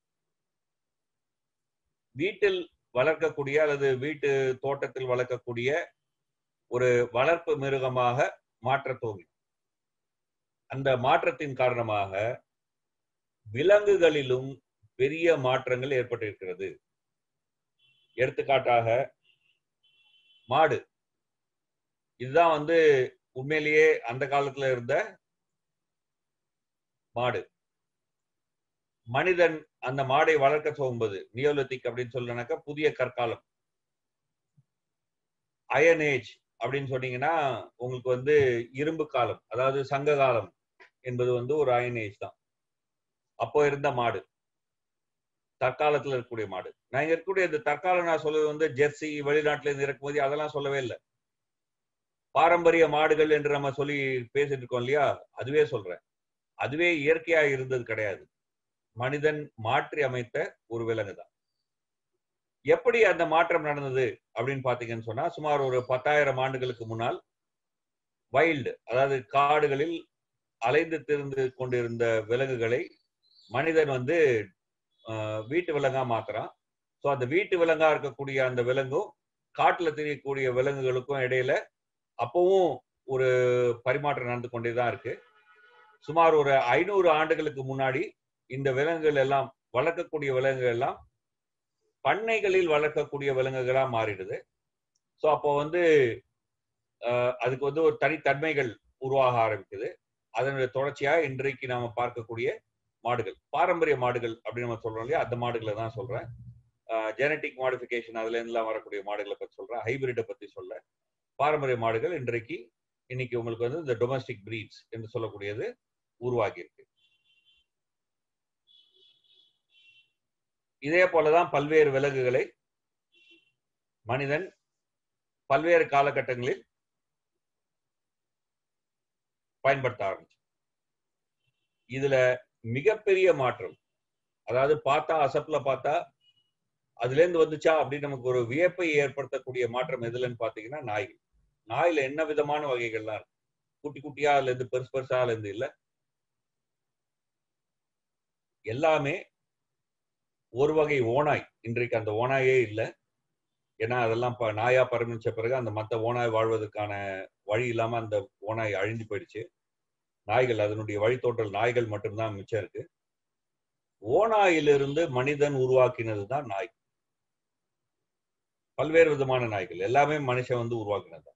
வீட்டில் வளர்க்கக்கூடிய அல்லது வீட்டு தோட்டத்தில் வளர்க்கக்கூடிய ஒரு வளர்ப்பு மிருகமாக மாற்ற துவங்கின. அந்த மாற்றத்தின் காரணமாக விலங்குகளிலும் பெரிய மாற்றங்கள் ஏற்பட்டிருக்கிறது. எடுத்துக்காட்டாக மாடு, இதுதான் வந்து உண்மையிலேயே அந்த காலத்துல இருந்த மாடு. மனிதன் அந்த மாடை வளர்க்க துவங்கும்போது நியோலித்திக் அப்படின்னு சொல்லனாக்கா புதிய கற்காலம், அயன் ஏஜ் அப்படின்னு சொன்னீங்கன்னா உங்களுக்கு வந்து இரும்பு காலம், அதாவது சங்க காலம் என்பது வந்து ஒரு அயன் ஏஜ் தான். அப்போ இருந்த மாடு, தற்காலத்துல இருக்கக்கூடிய மாடு. நான் இங்க இருக்கக்கூடிய இந்த தற்காலம் நான் சொல்றது வந்து ஜெர்சி வெளிநாட்டுல இருந்து இறக்குமதி அதெல்லாம் சொல்லவே இல்லை. பாரம்பரிய மாடுகள் என்று நம்ம சொல்லி பேசிட்டு இருக்கோம் இல்லையா, அதுவே சொல்றேன், அதுவே இயற்கையா இருந்தது கிடையாது. மனிதன் மாற்றி அமைத்த ஒரு விலங்கு தான். எப்படி அந்த மாற்றம் நடந்தது அப்படின்னு பாத்தீங்கன்னு சொன்னா, சுமார் ஒரு பத்தாயிரம் ஆண்டுகளுக்கு முன்னால் வைல்டு, அதாவது காடுகளில் அலைந்து திரிந்து கொண்டிருந்த விலங்குகளை மனிதன் வந்து வீட்டு விலங்கா மாத்துறான். ஸோ அந்த வீட்டு விலங்கா இருக்கக்கூடிய அந்த விலங்கும் காட்டுல தெரியக்கூடிய விலங்குகளுக்கும் இடையில அப்பவும் ஒரு பரிமாற்றம் நடந்து கொண்டேதான் இருக்கு. சுமார் ஒரு ஐநூறு ஆண்டுகளுக்கு முன்னாடி இந்த விலங்குகள் எல்லாம், வளர்க்கக்கூடிய விலங்குகள் எல்லாம் பண்ணைகளில் வளர்க்கக்கூடிய விலங்குகளா மாறிடுது. ஸோ அப்போ வந்து அதுக்கு வந்து ஒரு தனித்தன்மைகள் உருவாக ஆரம்பிக்குது. அதனுடைய தொடர்ச்சியா இன்றைக்கு நாம பார்க்கக்கூடிய மாடுகள், பாரம்பரிய மாடுகள் அப்படின்னு நம்ம சொல்றோம் இல்லையா, அந்த மாடுகளை தான் சொல்றேன். ஜெனட்டிக் மாடிஃபிகேஷன் அதுல இருந்துலாம் வரக்கூடிய மாடுகளை பத்தி சொல்றேன், ஹைபிரிட்டை பத்தி சொல்ல. பாரம்பரிய மாடுகள் இன்றைக்கு இன்னைக்கு உங்களுக்கு வந்து இந்த டொமஸ்டிக் பிரீட்ஸ் என்று சொல்லக்கூடியது உருவாகி இருக்கு. இதே போலதான் பல்வேறு விலங்குகளை மனிதன் பல்வேறு காலகட்டங்களில் பயன்படுத்த ஆரம்பிச்சு. இதுல மிகப்பெரிய மாற்றம், அதாவது பார்த்தா அசப்ல பார்த்தா அதுல இருந்து வந்துச்சா அப்படின்னு நமக்கு ஒரு வியப்பை ஏற்படுத்தக்கூடிய மாற்றம் எதுலன்னு பாத்தீங்கன்னா நாய்கள். நாயில என்ன விதமான வகைகள்லாம் இருக்கு. குட்டி குட்டியா அதுல இருந்து பெருசு பெருசா இருந்து இல்ல, எல்லாமே ஒரு வகை ஓநாய். இன்றைக்கு அந்த ஓநாயே இல்லை. ஏன்னா அதெல்லாம் நாயா பரிணமிச்ச பிறகு அந்த மற்ற ஓநாய் வாழ்வதற்கான வழி இல்லாம அந்த ஓநாய் அழிஞ்சு போயிடுச்சு. நாய்கள், அதனுடைய வழித்தோன்றல் நாய்கள் மட்டும்தான் மிச்சம் இருக்கு. ஓநாயிலிருந்து மனிதன் உருவாக்கினதுதான் நாய். பல்வேறு விதமான நாய்கள் எல்லாமே மனுஷன் வந்து உருவாக்கினது.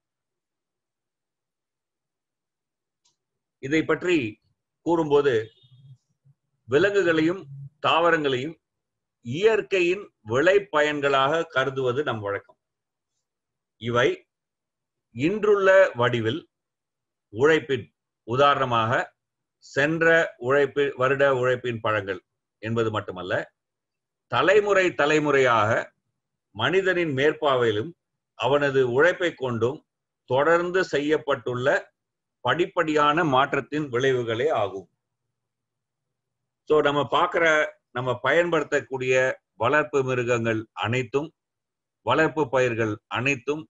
இதை பற்றி கூறும்போது விலங்குகளையும் தாவரங்களையும் இயற்கையின் விளை பயன்களாக கருதுவது நம் வழக்கம். இவை இன்றுள்ள வடிவில் உழைப்பின், உதாரணமாக சென்ற உழைப்பு வருட உழைப்பின் பழங்கள் என்பது மட்டுமல்ல, தலைமுறை தலைமுறையாக மனிதனின் மேற்பார்வையிலும் அவனது உழைப்பை கொண்டும் தொடர்ந்து செய்யப்பட்டுள்ள படிப்படியான மாற்றத்தின் விளைவுகளே ஆகும். சோ நம்ம பார்க்கிற, நம்ம பயன்படுத்தக்கூடிய வளர்ப்பு மிருகங்கள் அனைத்தும், வளர்ப்பு பயிர்கள் அனைத்தும்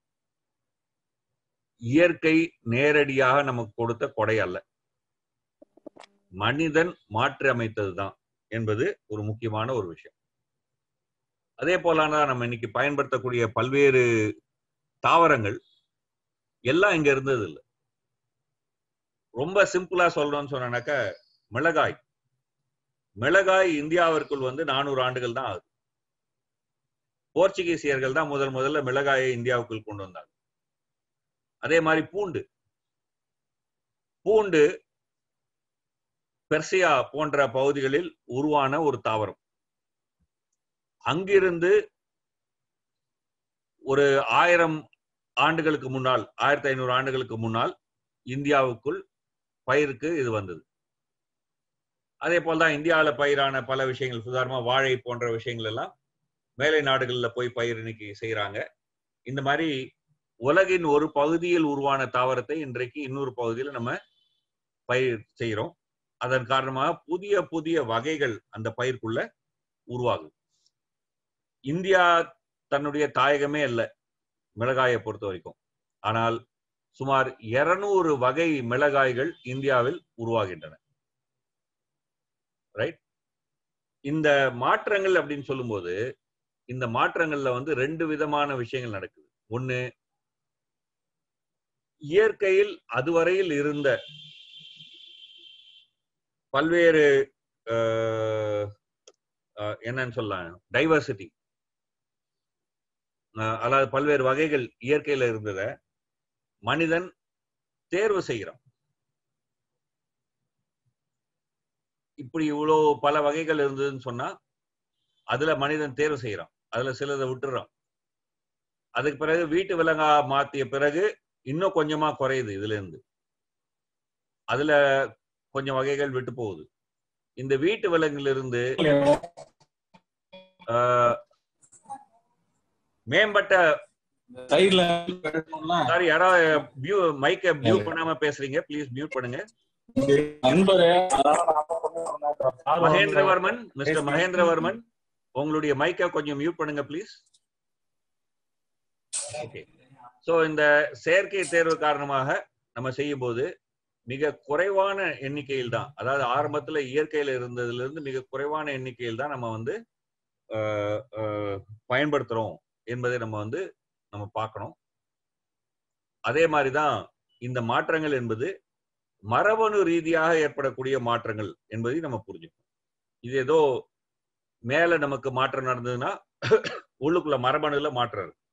இயற்கை நேரடியாக நமக்கு கொடுத்த கொடை அல்ல, மனிதன் மாற்றி அமைத்ததுதான் என்பது ஒரு முக்கியமான ஒரு விஷயம். அதே போலதான் நம்ம இன்னைக்கு பயன்படுத்தக்கூடிய பல்வேறு தாவரங்கள் எல்லாம் இங்க இருந்தது இல்லை. ரொம்ப சிம்பிளா சொல்லணும்னு சொன்னாக்க, மிளகாய் மிளகாய் இந்தியாவிற்குள் வந்து நானூறு ஆண்டுகள் தான் ஆகுது. போர்ச்சுகீசியர்கள் தான் முதல் முதல்ல மிளகாயை இந்தியாவுக்குள் கொண்டு வந்தாங்க. அதே மாதிரி பூண்டு பூண்டு பெர்சியா போன்ற பகுதிகளில் உருவான ஒரு தாவரம். அங்கிருந்து ஒரு ஆயிரம் ஆண்டுகளுக்கு முன்னால், ஆயிரத்தி ஐநூறு ஆண்டுகளுக்கு முன்னால் இந்தியாவுக்குள் பயிருக்கு இது வந்தது. அதே போல்தான் இந்தியாவில் பயிரான பல விஷயங்கள், உதாரணமா வாழை போன்ற விஷயங்கள் எல்லாம் மேலை நாடுகளில் போய் பயிர் இன்னைக்கு செய்யறாங்க. இந்த மாதிரி உலகின் ஒரு பகுதியில் உருவான தாவரத்தை இன்றைக்கு இன்னொரு பகுதியில் நம்ம பயிர் செய்யறோம். அதன் காரணமாக புதிய புதிய வகைகள் அந்த பயிர்க்குள்ள உருவாகுது. இந்தியா தன்னுடைய தாயகமே அல்ல மிளகாயை பொறுத்த வரைக்கும். ஆனால் சுமார் இருநூறு வகை மிளகாய்கள் இந்தியாவில் உருவாகின்றன. ரைட். இந்த மாற்றங்கள் அப்படின்னு சொல்லும்போது, இந்த மாற்றங்கள்ல வந்து ரெண்டு விதமான விஷயங்கள் நடக்குது. ஒண்ணு, இயற்கையில் அதுவரையில் இருந்த பல்வேறு என்னன்னு சொல்லலாம், டைவர்சிட்டி, அதாவது பல்வேறு வகைகள் இயற்கையில இருந்தத மனிதன் தேர்வு செய்கிறான். இப்படி இவ்வளவு பல வகைகள் இருந்ததுன்னு சொன்னா அதுல மனிதன் தேர்வு செய்யறான், அதுல சிலதை விட்டுறான். அதுக்கு பிறகு வீட்டு விலங்கா மாத்திய பிறகு இன்னும் கொஞ்சமா குறையுது, இதுல இருந்து அதுல கொஞ்சம் வகைகள் விட்டு போகுது. இந்த வீட்டு விலங்கிலிருந்து மேம்பட்ட
சைடுல
சாரி, யாராவது மியூ மைக்க மியூட் பண்ணாம பேசுறீங்க, ப்ளீஸ் மியூட் பண்ணுங்க.
நண்பரே,
மகேந்திரவர்மன், மிஸ்டர் மகேந்திரவர்மன், உங்களுடைய மைக்க கொஞ்சம் மியூட் பண்ணுங்க ப்ளீஸ். ஓகே. சோ இந்த செயற்கை தேர்வு காரணமாக நம்ம செய்யும் போது மிக குறைவான எண்ணிக்கையில் தான், அதாவது ஆரம்பத்துல இயற்கையில இருந்ததுல இருந்து மிக குறைவான எண்ணிக்கையில் தான் நம்ம வந்து பயன்படுத்துறோம் என்பதை நம்ம வந்து நம்ம பார்க்கணும். அதே மாதிரிதான் இந்த மாற்றங்கள் என்பது மரபணு ரீதியாக ஏற்படக்கூடிய மாற்றங்கள் என்பதை நம்ம புரிஞ்சுக்கணும். இது ஏதோ மேல நமக்கு மாற்றம் நடந்ததுன்னா உள்ளுக்குள்ள மரபணுல மாற்றம் இருக்கு.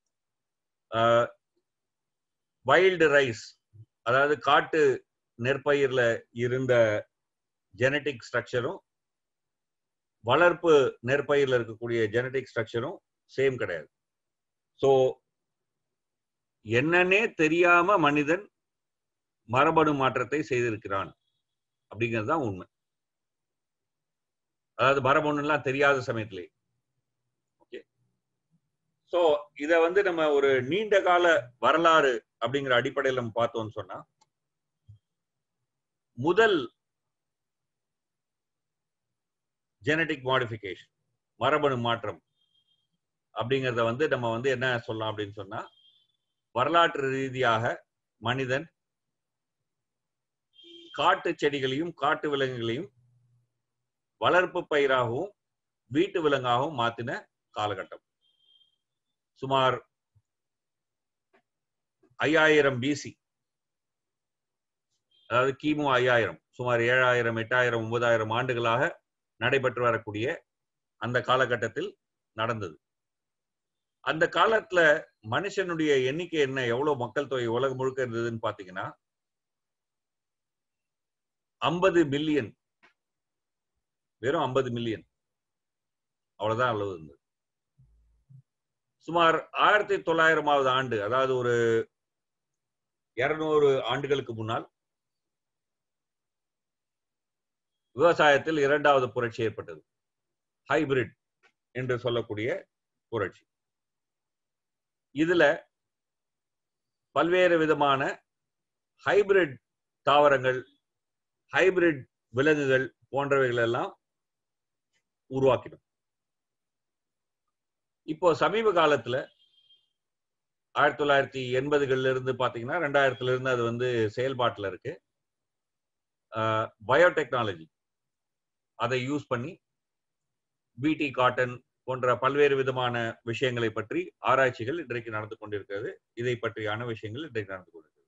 வைல்டு ரைஸ், அதாவது காட்டு நெற்பயிர்ல இருந்த ஜெனட்டிக் ஸ்ட்ரக்சரும் வளர்ப்பு நெற்பயிர்ல இருக்கக்கூடிய ஜெனட்டிக் ஸ்ட்ரக்சரும் சேம் கிடையாது. சோ என்னன்னே தெரியாம மனிதன் மரபணு மாற்றத்தை செய்திருக்கிறான் அப்படிங்கிறது தான் உண்மை. அதாவது மரபணுலாம் தெரியாத சமயத்திலே. ஓகே. சோ இத வந்து நம்ம ஒரு நீண்ட கால வரலாறு அப்படிங்கிற அடிப்படையில் நம்ம பார்த்தோம்னு சொன்னா, முதல் ஜெனடிக் மாடிஃபிகேஷன், மரபணு மாற்றம் அப்படிங்கிறத வந்து நம்ம வந்து என்ன சொல்லலாம் அப்படின்னு சொன்னா, வரலாற்று ரீதியாக மனிதன் காட்டு செடிகளையும் காட்டு விலங்குகளையும் வளர்ப்பு பயிராகவும் வீட்டு விலங்காகவும் மாத்தின காலகட்டம். சுமார் ஐயாயிரம் பிசி, அதாவது கிமு ஐயாயிரம், சுமார் ஏழாயிரம் எட்டாயிரம் ஒன்பதாயிரம் ஆண்டுகளாக நடைபெற்று வரக்கூடிய அந்த காலகட்டத்தில் நடந்தது. அந்த காலத்துல மனுஷனுடைய எண்ணிக்கை என்ன, எவ்வளவு மக்கள் தொகை உலகம் முழுக்க இருந்ததுன்னு பாத்தீங்கன்னா ஐம்பது மில்லியன், வெறும் ஐம்பது மில்லியன், அவ்வளவுதான் அளவு இருந்தது. சுமார் ஆயிரத்தி தொள்ளாயிரமாவது ஆண்டு, அதாவது ஒரு இருநூறு ஆண்டுகளுக்கு முன்னால் விவசாயத்தில் இரண்டாவது புரட்சி ஏற்பட்டது. ஹைபிரிட் என்று சொல்லக்கூடிய புரட்சி. இதுல பல்வேறு விதமான ஹைபிரிட் தாவரங்கள், ஹைபிரிட் விலங்குகள் போன்றவைகள் எல்லாம் உருவாக்கிடும். இப்போ சமீப காலத்துல ஆயிரத்தி தொள்ளாயிரத்தி எண்பதுகள்ல இருந்து பாத்தீங்கன்னா ரெண்டாயிரத்துல இருந்து அது வந்து செயல்பாட்டுல இருக்கு. பயோடெக்னாலஜி அதை யூஸ் பண்ணி பிடி காட்டன் போன்ற பல்வேறு விதமான விஷயங்களை பற்றி ஆராய்ச்சிகள் இன்றைக்கு நடந்து கொண்டிருக்கிறது. இதை பற்றியான விஷயங்கள் இன்றைக்கு நடந்து கொண்டிருக்கிறது.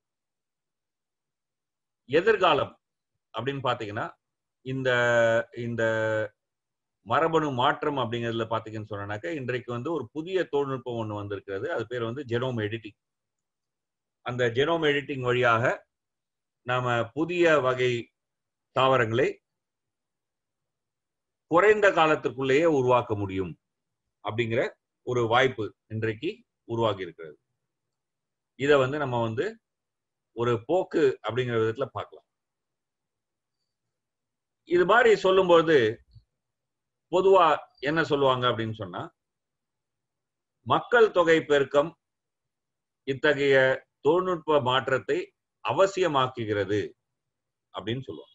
எதிர்காலம் அப்படின்னு பாத்தீங்கன்னா இந்த இந்த மரபணு மாற்றம் அப்படிங்கிறதுல பாத்தீங்கன்னு சொன்னாக்க, இன்றைக்கு வந்து ஒரு புதிய தொழில்நுட்பம் ஒண்ணு வந்திருக்கிறது. அது பேர் வந்து ஜெனோம் எடிட்டிங். அந்த ஜெனோம் எடிட்டிங் வழியாக நாம புதிய வகை தாவரங்களை குறைந்த காலத்திற்குள்ளேயே உருவாக்க முடியும் அப்படிங்கிற ஒரு வாய்ப்பு இன்றைக்கு உருவாகி இருக்கிறது. இத வந்து நம்ம வந்து ஒரு போக்கு அப்படிங்கிற விதத்துல பார்க்கலாம். இது மாதிரி சொல்லும்போது பொதுவா என்ன சொல்லுவாங்க அப்படின்னு சொன்னா, மக்கள் தொகை பெருக்கம் இத்தகைய தொழில்நுட்ப மாற்றத்தை அவசியமாக்குகிறது அப்படின்னு சொல்லுவாங்க.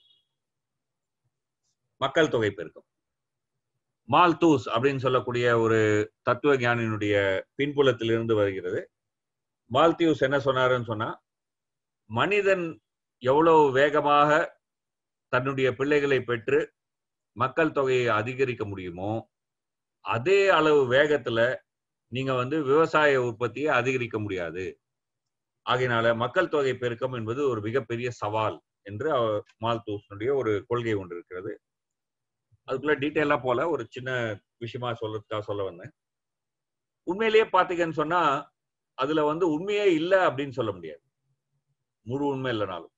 மக்கள் தொகை பெருக்கம், மால்தூஸ் அப்படின்னு சொல்லக்கூடிய ஒரு தத்துவ ஞானியினுடைய பின்புலத்திலிருந்து வருகிறது. மால்தியூஸ் என்ன சொன்னாருன்னு சொன்னா, மனிதன் எவ்வளவு வேகமாக தன்னுடைய பிள்ளைகளை பெற்று மக்கள் தொகையை அதிகரிக்க முடியுமோ அதே அளவு வேகத்துல நீங்க வந்து விவசாய உற்பத்தியை அதிகரிக்க முடியாது. ஆகையினால மக்கள் தொகை பெருக்கம் என்பது ஒரு மிகப்பெரிய சவால் என்று மால்தூஸினுடைய ஒரு கொள்கை ஒன்று இருக்கிறது. அதுக்குள்ள டீட்டெயிலா போல ஒரு சின்ன விஷயமா சொல்றதுக்காக சொல்ல வந்தேன். உண்மையிலேயே பாத்தீங்கன்னு சொன்னா அதுல வந்து உண்மையே இல்லை அப்படின்னு சொல்ல முடியாது, முழு உண்மை இல்லைனாலும்.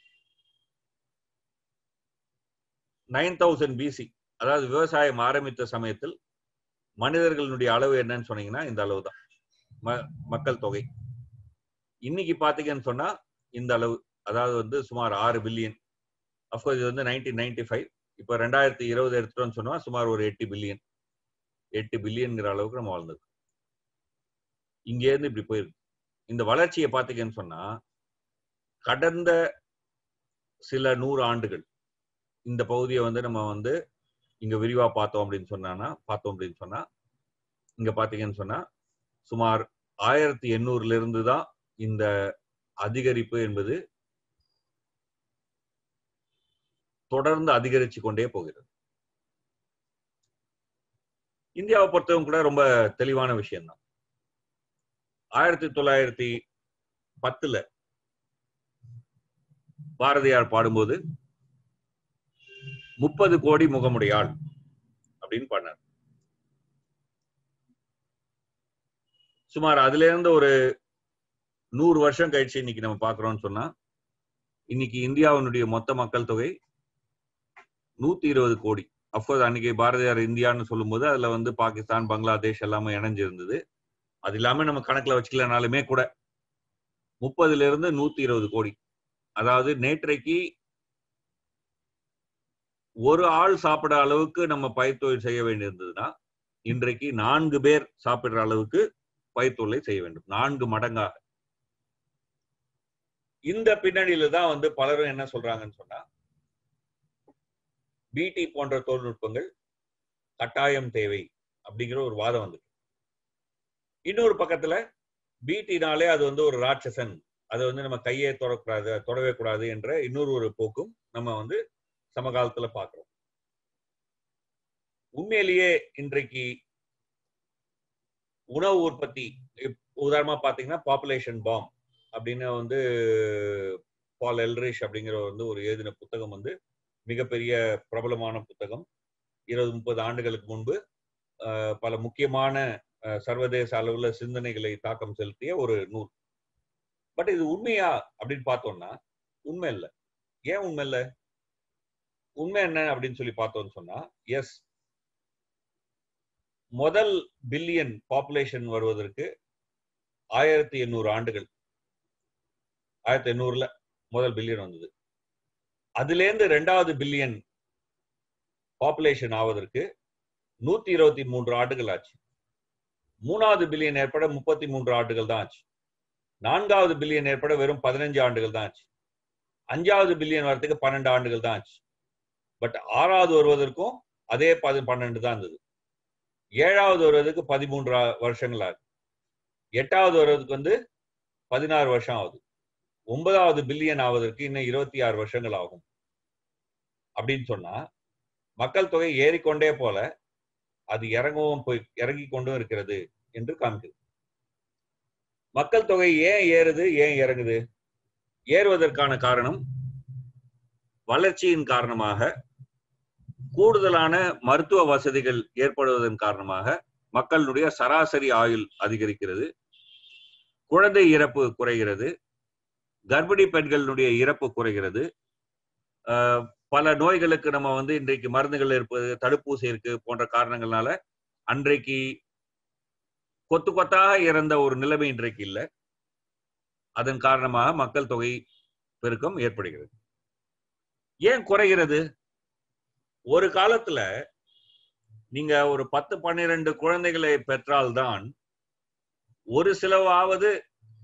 நைன் தௌசண்ட் பிசி, அதாவது விவசாயம் ஆரம்பித்த சமயத்தில் மனிதர்களுடைய அளவு என்னன்னு சொன்னீங்கன்னா இந்த அளவு தான் மக்கள் தொகை. இன்னைக்கு பாத்தீங்கன்னு சொன்னா இந்த அளவு, அதாவது வந்து சுமார் ஆறு பில்லியன். அப்கோர்ஸ் இது வந்து நைன்டீன் நைன்டி ஃபைவ், இப்ப ரெண்டாயிரத்தி இருபது எடுத்துட்டோம்னு சொன்னா சுமார் ஒரு எட்டு பில்லியன், எட்டு பில்லியன்ங்கிற அளவுக்கு நம்ம வாழ்ந்தது. இங்க இருந்து இப்படி போயிருக்கு. இந்த வளர்ச்சியை பார்த்தீங்கன்னு சொன்னா கடந்த சில நூறு ஆண்டுகள் இந்த பகுதியை வந்து நம்ம வந்து இங்க விரிவா பார்த்தோம் அப்படின்னு சொன்னா பார்த்தோம் அப்படின்னு சொன்னா இங்க பாத்தீங்கன்னு சொன்னா சுமார் ஆயிரத்தி எண்ணூறுல இருந்து தான் இந்த அதிகரிப்பு என்பது தொடர்ந்து அதிகரிச்சு கொண்டே போகிறது. இந்தியாவை பொறுத்தவங்க கூட ரொம்ப தெளிவான விஷயம் தான். ஆயிரத்தி தொள்ளாயிரத்தி பத்துல பாரதியார் பாடும்போது முப்பது கோடி முகமுடையாள் அப்படின்னு பாடினார். சுமார் அதுல இருந்து ஒரு நூறு வருஷம் கழிச்சு இன்னைக்கு நம்ம பாக்குறோம்னு சொன்னா இன்னைக்கு இந்தியாவினுடைய மொத்த மக்கள் தொகை நூத்தி இருபது கோடி. அப்கோர்ஸ் அன்னைக்கு பாரதியார் இந்தியான்னு சொல்லும் போது அதுல வந்து பாகிஸ்தான், பங்களாதேஷ் எல்லாமே இணைஞ்சிருந்தது. அது இல்லாம நம்ம கணக்குல வச்சுக்கலனாலுமே கூட முப்பதுல இருந்து நூத்தி இருபது கோடி. அதாவது நேற்றைக்கு ஒரு ஆள் சாப்பிட அளவுக்கு நம்ம பயிர்த்தொழில் செய்ய வேண்டியிருந்ததுன்னா இன்றைக்கு நான்கு பேர் சாப்பிடுற அளவுக்கு பயிர்த்தொழிலை செய்ய வேண்டும், நான்கு மடங்காக. இந்த பின்னணியில தான் வந்து பலரும் என்ன சொல்றாங்கன்னு சொன்னா பிடி போன்ற தொழில்நுட்பங்கள் கட்டாயம் தேவை அப்படிங்கிற ஒரு வாதம் வந்து. இன்னொரு பக்கத்துல பிடினாலே அது வந்து ஒரு ராட்சசன், அதை வந்து நம்ம கையே தொடக்கூடாது தொடவே கூடாது என்ற இன்னொரு ஒரு போக்கும் நம்ம வந்து சமகாலத்துல பார்க்கிறோம். உண்மையிலேயே இன்றைக்கு உணவு உற்பத்தி உதாரணமா பாத்தீங்கன்னா பாப்புலேஷன் பாம் அப்படின்னு வந்து பால் எல்ரிஷ் அப்படிங்கிற வந்து ஒரு எழுதின புத்தகம் வந்து மிகப்பெரிய பிரபலமான புத்தகம். இருபது முப்பது ஆண்டுகளுக்கு முன்பு பல முக்கியமான சர்வதேச அளவுல சிந்தனைகளை தாக்கம் செலுத்திய ஒரு நூல். பட் இது உண்மையா அப்படின்னு பார்த்தோம்னா உண்மை இல்லை. ஏன் உண்மை இல்லை? உண்மை என்ன அப்படின்னு சொல்லி பார்த்தோம்னு சொன்னா எஸ், முதல் பில்லியன் பாப்புலேஷன் வருவதற்கு ஆயிரத்தி எண்ணூறு ஆண்டுகள். ஆயிரத்தி எண்ணூறுல முதல் பில்லியன் வந்தது. அதுல இருந்து ரெண்டாவது பில்லியன் பாப்புலேஷன் ஆவதற்கு நூத்தி இருபத்தி மூன்று ஆண்டுகள் ஆச்சு. மூணாவது பில்லியன் ஏற்பட முப்பத்தி மூன்று ஆண்டுகள் தான் ஆச்சு. நான்காவது பில்லியன் ஏற்பட வெறும் பதினஞ்சு ஆண்டுகள் தான் ஆச்சு. அஞ்சாவது பில்லியன் வரதுக்கு பன்னெண்டு ஆண்டுகள் தான் ஆச்சு. பட் ஆறாவது வருவதற்கும் அதே பதி பன்னெண்டு தான் இருந்தது. ஏழாவது வருவதற்கு பதிமூன்று வருஷங்கள் ஆகுது. எட்டாவது வருவதற்கு வந்து பதினாறு வருஷம் ஆகுது. ஒன்பதாவது பில்லியன் ஆவதற்கு இன்னும் இருபத்தி ஆறு வருஷங்கள் ஆகும். அப்படின்னு சொன்னா மக்கள் தொகை ஏறிக்கொண்டே போல அது இறங்கவும் போய் இறங்கி கொண்டும் இருக்கிறது என்று காமிக்குது. மக்கள் தொகை ஏன் ஏறுது, ஏன் இறங்குது? ஏறுவதற்கான காரணம் வளர்ச்சியின் காரணமாக, கூடுதலான மருத்துவ வசதிகள் ஏற்படுவதன் காரணமாக மக்களுடைய சராசரி ஆயுள் அதிகரிக்கிறது, குழந்தை இறப்பு குறைகிறது, கர்ப்பிணி பெண்களுடைய இறப்பு குறைகிறது, பல நோய்களுக்கு நம்ம வந்து இன்றைக்கு மருந்துகள் இருப்பது, தடுப்பூசி இருக்கு போன்ற காரணங்களால அன்றைக்கு கொத்து கொத்தாக இறந்த ஒரு நிலைமை இன்றைக்கு இல்லை. அதன் காரணமாக மக்கள் தொகை பெருக்கம் ஏற்படுகிறது. ஏன் குறைகிறது? ஒரு காலத்துல நீங்க ஒரு பத்து பன்னிரண்டு குழந்தைகளை பெற்றால்தான் ஒரு சிலவாவது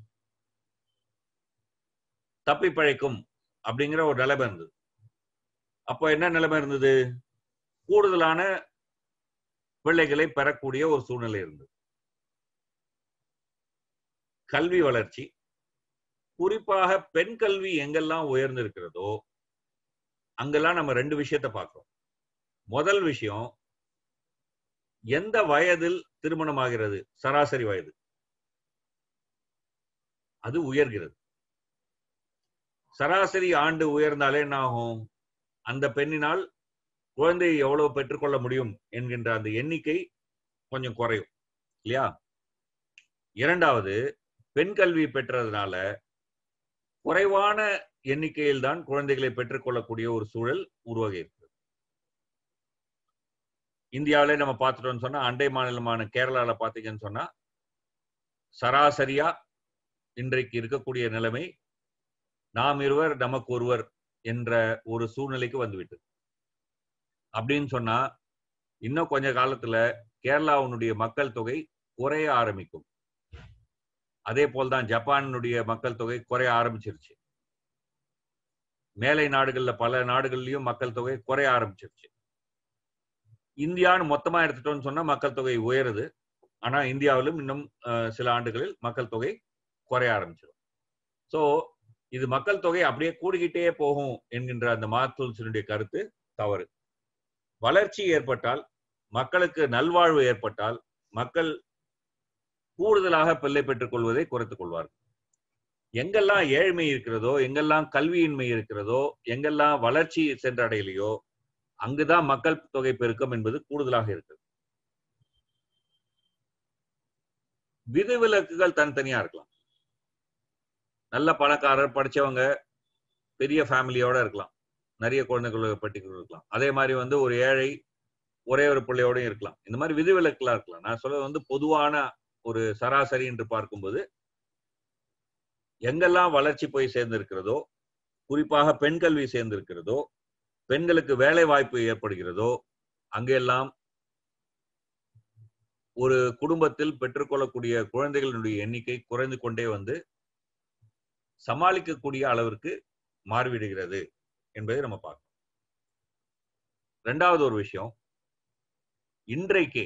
தப்பி பிழைக்கும் அப்படிங்கிற ஒரு நிலைமை இருந்தது. அப்போ என்ன நிலைமை இருந்தது? கூடுதலான பிள்ளைகளை பெறக்கூடிய ஒரு சூழ்நிலை இருந்தது. கல்வி வளர்ச்சி, குறிப்பாக பெண் கல்வி எங்கெல்லாம் உயர்ந்து இருக்கிறதோ அங்கெல்லாம் நம்ம ரெண்டு விஷயத்தை பார்க்கிறோம். முதல் விஷயம், எந்த வயதில் திருமணமாகிறது, சராசரி வயது அது உயர்கிறது. சராசரி ஆண்டு உயர்ந்தாலே என்ன ஆகும்? அந்த பெண்ணினால் குழந்தையை எவ்வளவு பெற்றுக்கொள்ள முடியும் என்கின்ற அந்த எண்ணிக்கை கொஞ்சம் குறையும் இல்லையா? இரண்டாவது, பெண் கல்வி பெற்றதுனால குறைவான எண்ணிக்கையில் தான் குழந்தைகளை பெற்றுக்கொள்ளக்கூடிய ஒரு சூழல் உருவாகி இருக்கிறது. இந்தியாவிலே நம்ம பார்த்துட்டோம்னு சொன்னா, அண்டை மாநிலமான கேரளால பார்த்தீங்கன்னு சொன்னா சராசரியா இன்றைக்கு இருக்கக்கூடிய நிலைமை நாம் இருவர் நமக்கு ஒருவர் என்ற ஒரு சூழ்நிலைக்கு வந்துவிட்டது. அப்படின்னு சொன்னா இன்னும் கொஞ்ச காலத்துல கேரளாவுடைய மக்கள் தொகை குறைய ஆரம்பிக்கும். அதே போல்தான் ஜப்பானுடைய மக்கள் தொகை குறைய ஆரம்பிச்சிருச்சு. மேலை நாடுகள்ல பல நாடுகள்லயும் மக்கள் தொகை குறைய ஆரம்பிச்சிருச்சு. இந்தியான்னு மொத்தமா எடுத்துட்டோம்னு சொன்னா மக்கள் தொகை உயருது. ஆனா இந்தியாவிலும் இன்னும் சில ஆண்டுகளில் மக்கள் தொகை குறைய ஆரம்பிச்சிடும். சோ இது மக்கள் தொகை அப்படியே கூடிக்கிட்டே போகும் என்கின்ற அந்த மார்க்சுவனுடைய கருத்து தவறு. வளர்ச்சி ஏற்பட்டால், மக்களுக்கு நல்வாழ்வு ஏற்பட்டால், மக்கள் கூடுதலாக பிள்ளை பெற்றுக் கொள்வதை குறைத்துக் கொள்வார்கள். எங்கெல்லாம் ஏழ்மை இருக்கிறதோ, எங்கெல்லாம் கல்வியின்மை இருக்கிறதோ, எங்கெல்லாம் வளர்ச்சி சென்றடையலையோ அங்குதான் மக்கள் தொகை பெருக்கம் என்பது கூடுதலாக இருக்கிறது. விதிவிலக்குகள் தனித்தனியா இருக்கலாம். நல்ல பணக்காரர், படிச்சவங்க, பெரிய ஃபேமிலியோட இருக்கலாம், நிறைய குழந்தைகள் பட்டியல் இருக்கலாம். அதே மாதிரி வந்து ஒரு ஏழை ஒரே ஒரு பிள்ளையோடையும் இருக்கலாம். இந்த மாதிரி விதிவிலக்குலாம் இருக்கலாம். நான் சொல்றது வந்து பொதுவான ஒரு சராசரி என்று பார்க்கும்போது எங்கெல்லாம் வளர்ச்சி போய் சேர்ந்திருக்கிறதோ, குறிப்பாக பெண் கல்வி சேர்ந்திருக்கிறதோ, பெண்களுக்கு வேலை வாய்ப்பு ஏற்படுகிறதோ, அங்கெல்லாம் ஒரு குடும்பத்தில் பெற்றுக்கொள்ளக்கூடிய குழந்தைகளுடைய எண்ணிக்கை குறைந்து கொண்டே வந்து சமாளிக்கக்கூடிய அளவிற்கு மாறிவிடுகிறது என்பதை நம்ம பார்க்கணும். இரண்டாவது ஒரு விஷயம், இன்றைக்கே,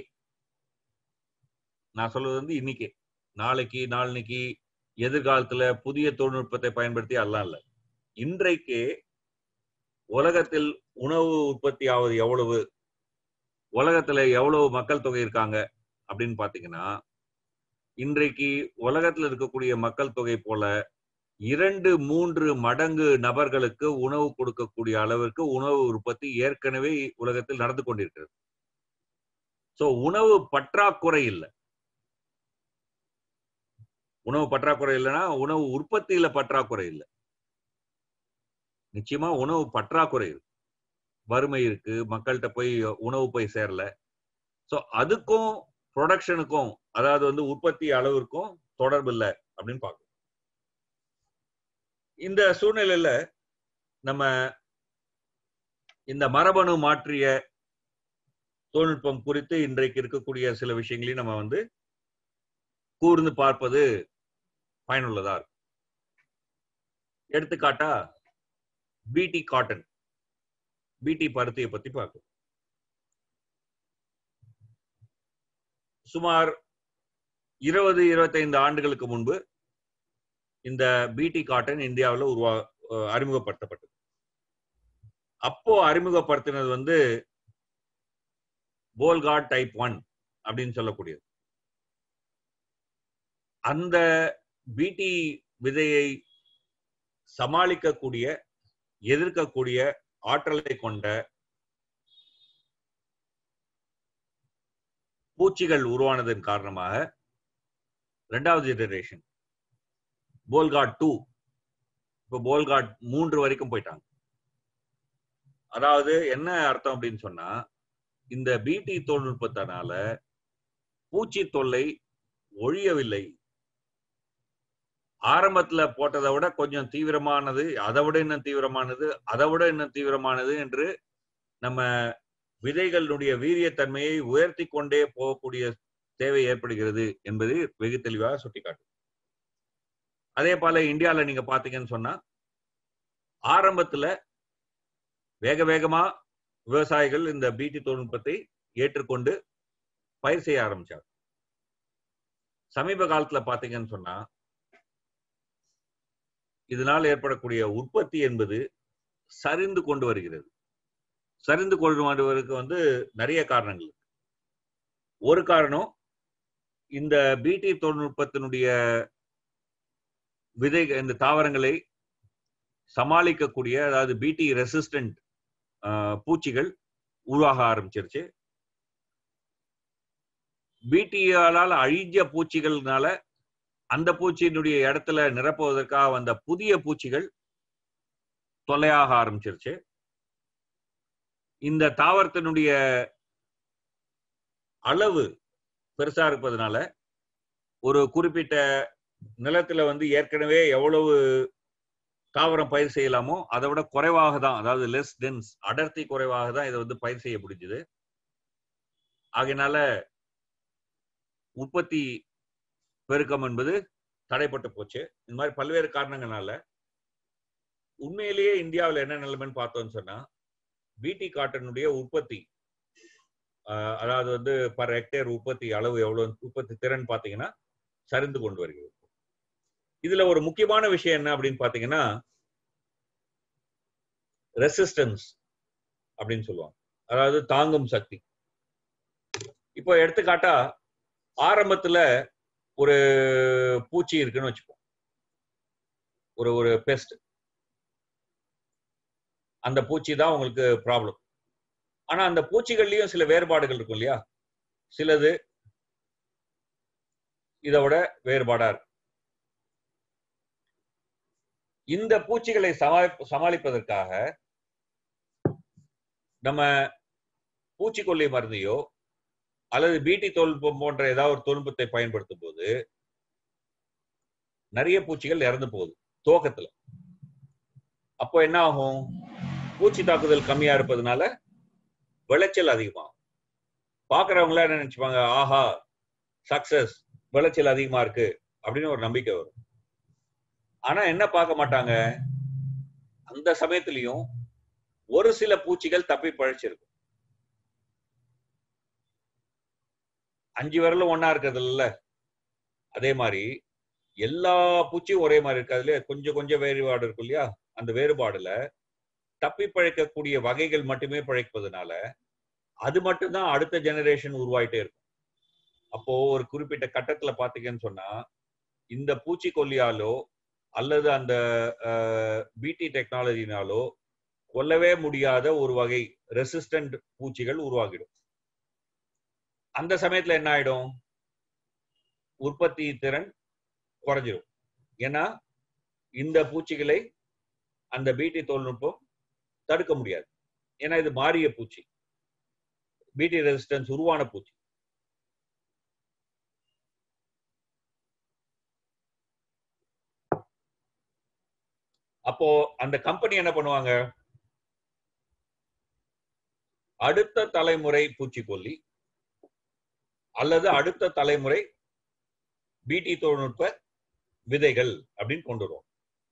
நான் சொல்றது வந்து இன்னைக்கே, நாளைக்கு நாளைக்கு எதிர்காலத்துல புதிய தொழில்நுட்பத்தை பயன்படுத்தி அல்ல இல்ல, இன்றைக்கே உலகத்தில் உணவு உற்பத்தி ஆவது எவ்வளவு, உலகத்துல எவ்வளவு மக்கள் தொகை இருக்காங்க அப்படின்னு பாத்தீங்கன்னா, இன்றைக்கு உலகத்தில் இருக்கக்கூடிய மக்கள் தொகை போல இரண்டு மூன்று மடங்கு நபர்களுக்கு உணவு கொடுக்கக்கூடிய அளவிற்கு உணவு உற்பத்தி ஏற்கனவே உலகத்தில் நடந்து கொண்டிருக்கிறது. சோ உணவு பற்றாக்குறை இல்லை. உணவு பற்றாக்குறை இல்லைன்னா உணவு உற்பத்தியில பற்றாக்குறை இல்லை. நிச்சயமா உணவு பற்றாக்குறை இருக்கு, வறுமை இருக்கு, மக்கள்கிட்ட போய் உணவு போய் சேரல. சோ அதுக்கும் ப்ரொடக்ஷனுக்கும், அதாவது வந்து உற்பத்தி அளவிற்கும் தொடர்பு இல்லை அப்படின்னு பார்க்கணும். இந்த சூழ்நிலையில நம்ம இந்த மரபணு மாற்றிய தொழில்நுட்பம் குறித்து இன்றைக்கு இருக்கக்கூடிய சில விஷயங்களையும் நம்ம வந்து கூர்ந்து பார்ப்பது பயனுள்ளதா இருக்கும். எடுத்துக்காட்டா பிடி காட்டன், பிடி பருத்தியை பத்தி பார்க்கணும். சுமார் இருபது இருபத்தைந்து ஆண்டுகளுக்கு முன்பு இந்த பிடி காட்டன் இந்தியாவில் உருவா அறிமுகப்படுத்தப்பட்டது. அப்போ அறிமுகப்படுத்தினது வந்து போல்காட் டைப் ஒன் அப்படின்னு சொல்லக்கூடியது. அந்த பிடி விதையை சமாளிக்கக்கூடிய, எதிர்க்கக்கூடிய ஆற்றலை கொண்ட பூச்சிகள் உருவானதன் காரணமாக இரண்டாவது ஜெனரேஷன் போல்காட் டூ, இப்போ போல்காட் மூன்று வரைக்கும் போயிட்டாங்க. அதாவது என்ன அர்த்தம் அப்படின்னு சொன்னா, இந்த பிடி தொழில்நுட்பத்தினால பூச்சி தொல்லை ஒழியவில்லை. ஆரம்பத்துல போட்டதை விட கொஞ்சம் தீவிரமானது, அதை விட இன்னும் தீவிரமானது, அதை விட இன்னும் தீவிரமானது என்று நம்ம விதைகளுடைய வீரியத்தன்மையை உயர்த்தி கொண்டே போகக்கூடிய தேவை ஏற்படுகிறது என்பது வெகு தெளிவாக சுட்டிக்காட்டும். அதே போல இந்தியாவில் நீங்க பாத்தீங்கன்னு சொன்னா, ஆரம்பத்துல வேக வேகமா விவசாயிகள் இந்த பிடி தொழில்நுட்பத்தை ஏற்றுக்கொண்டு பயிர் செய்ய ஆரம்பிச்சாங்க. சமீப காலத்துல பாத்தீங்கன்னு சொன்னா, இதனால் ஏற்படக்கூடிய உற்பத்தி என்பது சரிந்து கொண்டு வருகிறது. சரிந்து கொண்டு வருவதற்கு வந்து நிறைய காரணங்கள் இருக்கு. ஒரு காரணம், இந்த பிடி தொழில்நுட்பத்தினுடைய விதை, இந்த தாவரங்களை சமாளிக்கக்கூடிய, அதாவது பிடி ரெசிஸ்டன்ட் பூச்சிகள் உருவாக ஆரம்பிச்சிருச்சு. பிடியால் அழிஞ்ச பூச்சிகள்னால அந்த பூச்சியினுடைய இடத்துல நிரப்புவதற்காக வந்த புதிய பூச்சிகள் தொல்லையாக ஆரம்பிச்சிருச்சு. இந்த தாவரத்தினுடைய அளவு பெருசா இருப்பதனால ஒரு குறிப்பிட்ட நிலத்துல வந்து ஏற்கனவே எவ்வளவு தாவரம் பயிர் செய்யலாமோ அதை விட குறைவாக தான், அதாவது லெஸ் டென்ஸ், அடர்த்தி குறைவாக தான் இதை வந்து பயிர் செய்ய முடிஞ்சது. ஆகையினால உற்பத்தி பெருக்கம் என்பது தடைப்பட்டு போச்சு. இந்த மாதிரி பல்வேறு காரணங்களால உண்மையிலேயே இந்தியாவில் என்ன நிலைமைன்னு பார்த்தோம்னு சொன்னா பிடி காட்டனுடைய உற்பத்தி அதாவது வந்து பர் ஹெக்டேர் உற்பத்தி அளவு எவ்வளவு உற்பத்தி திறன் பார்த்தீங்கன்னா சரிந்து கொண்டு வருகிறது. இதுல ஒரு முக்கியமான விஷயம் என்ன அப்படின்னு பாத்தீங்கன்னா ரெசிஸ்டன்ஸ் அப்படின்னு சொல்லுவாங்க, அதாவது தாங்கும் சக்தி. இப்போ எடுத்துக்காட்டா ஆரம்பத்துல ஒரு பூச்சி இருக்குன்னு வச்சுப்போம், ஒரு ஒரு பெஸ்ட், அந்த பூச்சி தான் உங்களுக்கு ப்ராப்ளம். ஆனா அந்த பூச்சிகள்லயும் சில வேறுபாடுகள் இருக்கும் இல்லையா, சிலது இதோட வேறுபாடா இருக்கு. இந்த பூச்சிகளை சமாளிப்பதற்காக நம்ம பூச்சிக்கொல்லி மருந்தையோ அல்லது பிடி தொழில்நுட்பம் போன்ற ஏதாவது ஒரு தொழில்நுட்பத்தை பயன்படுத்தும் போது நிறைய பூச்சிகள் இறந்து போகுது துவக்கத்துல. அப்போ என்ன ஆகும், பூச்சி தாக்குதல் கம்மியா இருப்பதனால விளைச்சல் அதிகமாகும். பாக்குறவங்கள என்ன நினைச்சுப்பாங்க, ஆஹா சக்சஸ், விளைச்சல் அதிகமா இருக்கு அப்படின்னு ஒரு நம்பிக்கை வரும். ஆனா என்ன பார்க்க மாட்டாங்க, அந்த சமயத்திலையும் ஒரு சில பூச்சிகள் தப்பி பழிச்சிருக்கும். அஞ்சு விரலும் ஒன்னா இருக்கிறது இல்ல, அதே மாதிரி எல்லா பூச்சியும் ஒரே மாதிரி இருக்காதுல, கொஞ்சம் கொஞ்சம் வேறுபாடு இருக்கும் இல்லையா, அந்த வேறுபாடுல தப்பி பழைக்கக்கூடிய வகைகள் மட்டுமே பழைப்பதனால அது மட்டும்தான் அடுத்த ஜெனரேஷன் உருவாயிட்டே இருக்கும். அப்போ ஒரு குறிப்பிட்ட கட்டத்துல பாத்தீங்கன்னு சொன்னா இந்த பூச்சிக்கொல்லியாலோ அல்லது அந்த பிடி டெக்னாலஜினாலோ கொல்லவே முடியாத ஒரு வகை ரெசிஸ்டன்ட் பூச்சிகள் உருவாகிடும். அந்த சமயத்துல என்ன ஆயிடும், உற்பத்தி திறன் குறைஞ்சிடும். ஏன்னா இந்த பூச்சிகளை அந்த பிடி தொழில்நுட்பம் தடுக்க முடியாது. ஏன்னா இது மாறிய பூச்சி, பிடி ரெசிஸ்டன்ஸ் உருவான பூச்சி. அப்போ அந்த கம்பெனி என்ன பண்ணுவாங்க, அடுத்த தலைமுறை பூச்சிக்கொல்லி அல்லது அடுத்த தலைமுறை பிடி தொழில்நுட்ப விதைகள் அப்படின்னு கொண்டு வருவோம்.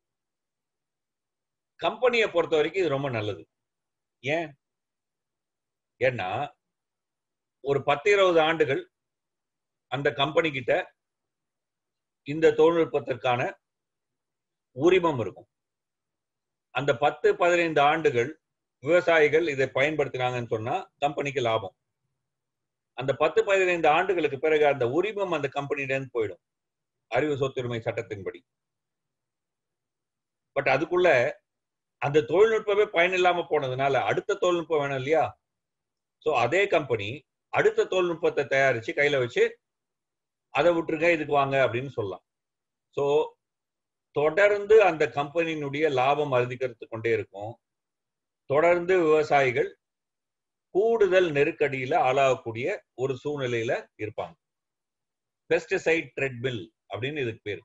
கம்பெனியை பொறுத்த வரைக்கும் இது ரொம்ப நல்லது. ஏன், ஏன்னா ஒரு பத்து இருபது ஆண்டுகள் அந்த கம்பெனி கிட்ட இந்த தொழில்நுட்பத்திற்கான உரிமம் இருக்கும். அந்த பத்து பதினைந்து ஆண்டுகள் விவசாயிகள் இதை பயன்படுத்தினாங்கன்னு சொன்னா கம்பெனிக்கு லாபம். அந்த பத்து பதினைந்து ஆண்டுகளுக்கு பிறகு அந்த உரிமம் அந்த கம்பெனியிடம் போயிடும் அறிவு சொத்துரிமை சட்டத்தின்படி. பட் அதுக்குள்ள அந்த தொழில்நுட்பமே பயனில்லாம போனதுனால அடுத்த தொழில்நுட்பம் வேணும் இல்லையா, சோ அதே கம்பெனி அடுத்த தொழில்நுட்பத்தை தயாரிச்சு கையில வச்சு அதை விட்டுருங்க இதுக்கு வாங்க அப்படின்னு சொல்லலாம். சோ தொடர்ந்து அந்த கம்பெனியினுடைய லாபம் அதிகரித்து கொண்டே இருக்கும். தொடர்ந்து விவசாயிகள் கூடுதல் நெருக்கடியில ஆளாகக்கூடிய ஒரு சூழ்நிலையில இருப்பாங்க. பெஸ்டிசைட் ட்ரெட்மில் அப்படின்னு இதுக்கு பேரு.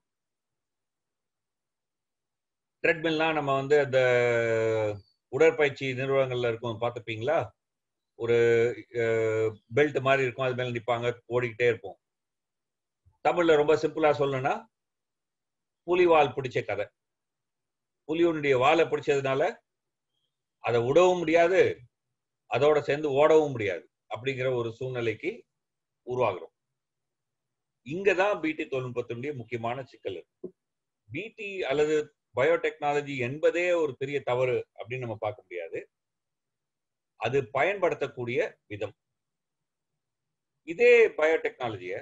ட்ரெட்மில்னா நம்ம வந்து அந்த உடற்பயிற்சி நிறுவனங்கள்ல இருக்கும் பார்த்துப்பீங்களா, ஒரு பெல்ட் மாதிரி இருக்கும், அது மேல நிப்பாங்க, ஓடிக்கிட்டே இருப்போம். தமிழ்ல ரொம்ப சிம்பிளா சொல்லணும்னா புலிவால் பிடிச்ச கதை. புலியுடைய வாழை பிடிச்சதுனால அதை விடவும் முடியாது, அதோட சேர்ந்து ஓடவும் முடியாது அப்படிங்கிற ஒரு சூழ்நிலைக்கு உருவாகிறோம். இங்கதான் பிடி தொழில்நுட்பத்தினுடைய முக்கியமான சிக்கல் இருக்கு. பிடி அல்லது பயோடெக்னாலஜி என்பதே ஒரு பெரிய தவறு அப்படின்னு நம்ம பார்க்க முடியாது, அது பயன்படுத்தக்கூடிய விதம். இதே பயோடெக்னாலஜிய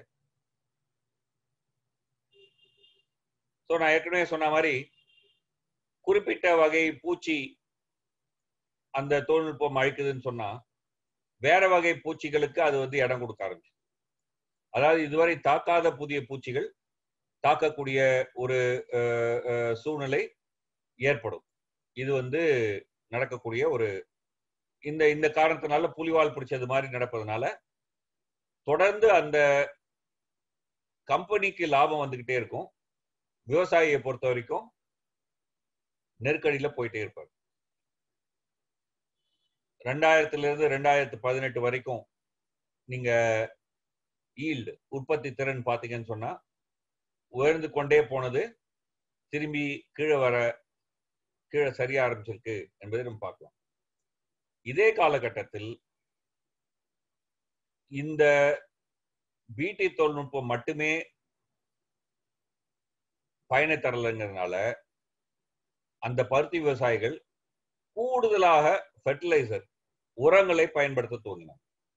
சோ நான் ஏற்கனவே சொன்ன மாதிரி குறிப்பிட்ட வகை பூச்சி அந்த தொழில்நுட்பம் அழிக்குதுன்னு சொன்னா வேற வகை பூச்சிகளுக்கு அது வந்து இடம் கொடுக்க ஆரம்பிச்சு, அதாவது இதுவரை தாக்காத புதிய பூச்சிகள் தாக்கக்கூடிய ஒரு சூழ்நிலை ஏற்படும். இது வந்து நடக்கக்கூடிய ஒரு இந்த இந்த காரணத்தினால புலிவால் பிடிச்சது மாதிரி நடப்பதனால தொடர்ந்து அந்த கம்பெனிக்கு லாபம் வந்துகிட்டே இருக்கும், விவசாயியை பொறுத்த வரைக்கும் நெருக்கடியில போயிட்டே இருப்பார். ரெண்டாயிரத்துல இருந்து ரெண்டாயிரத்தி பதினெட்டு வரைக்கும் நீங்க ஈல்டு உற்பத்தி திறன் பாத்தீங்கன்னு சொன்னா உயர்ந்து கொண்டே போனது திரும்பி கீழே வர கீழே சரிய ஆரம்பிச்சிருக்கு என்பதை நம்ம பார்க்கலாம். இதே காலகட்டத்தில் இந்த பிடி தொழில்நுட்பம் மட்டுமே பயனை தரலைங்கிறதுனால அந்த பருத்தி விவசாயிகள் கூடுதலாக ஃபெர்டிலைசர் உரங்களை பயன்படுத்த துவங்கினார்.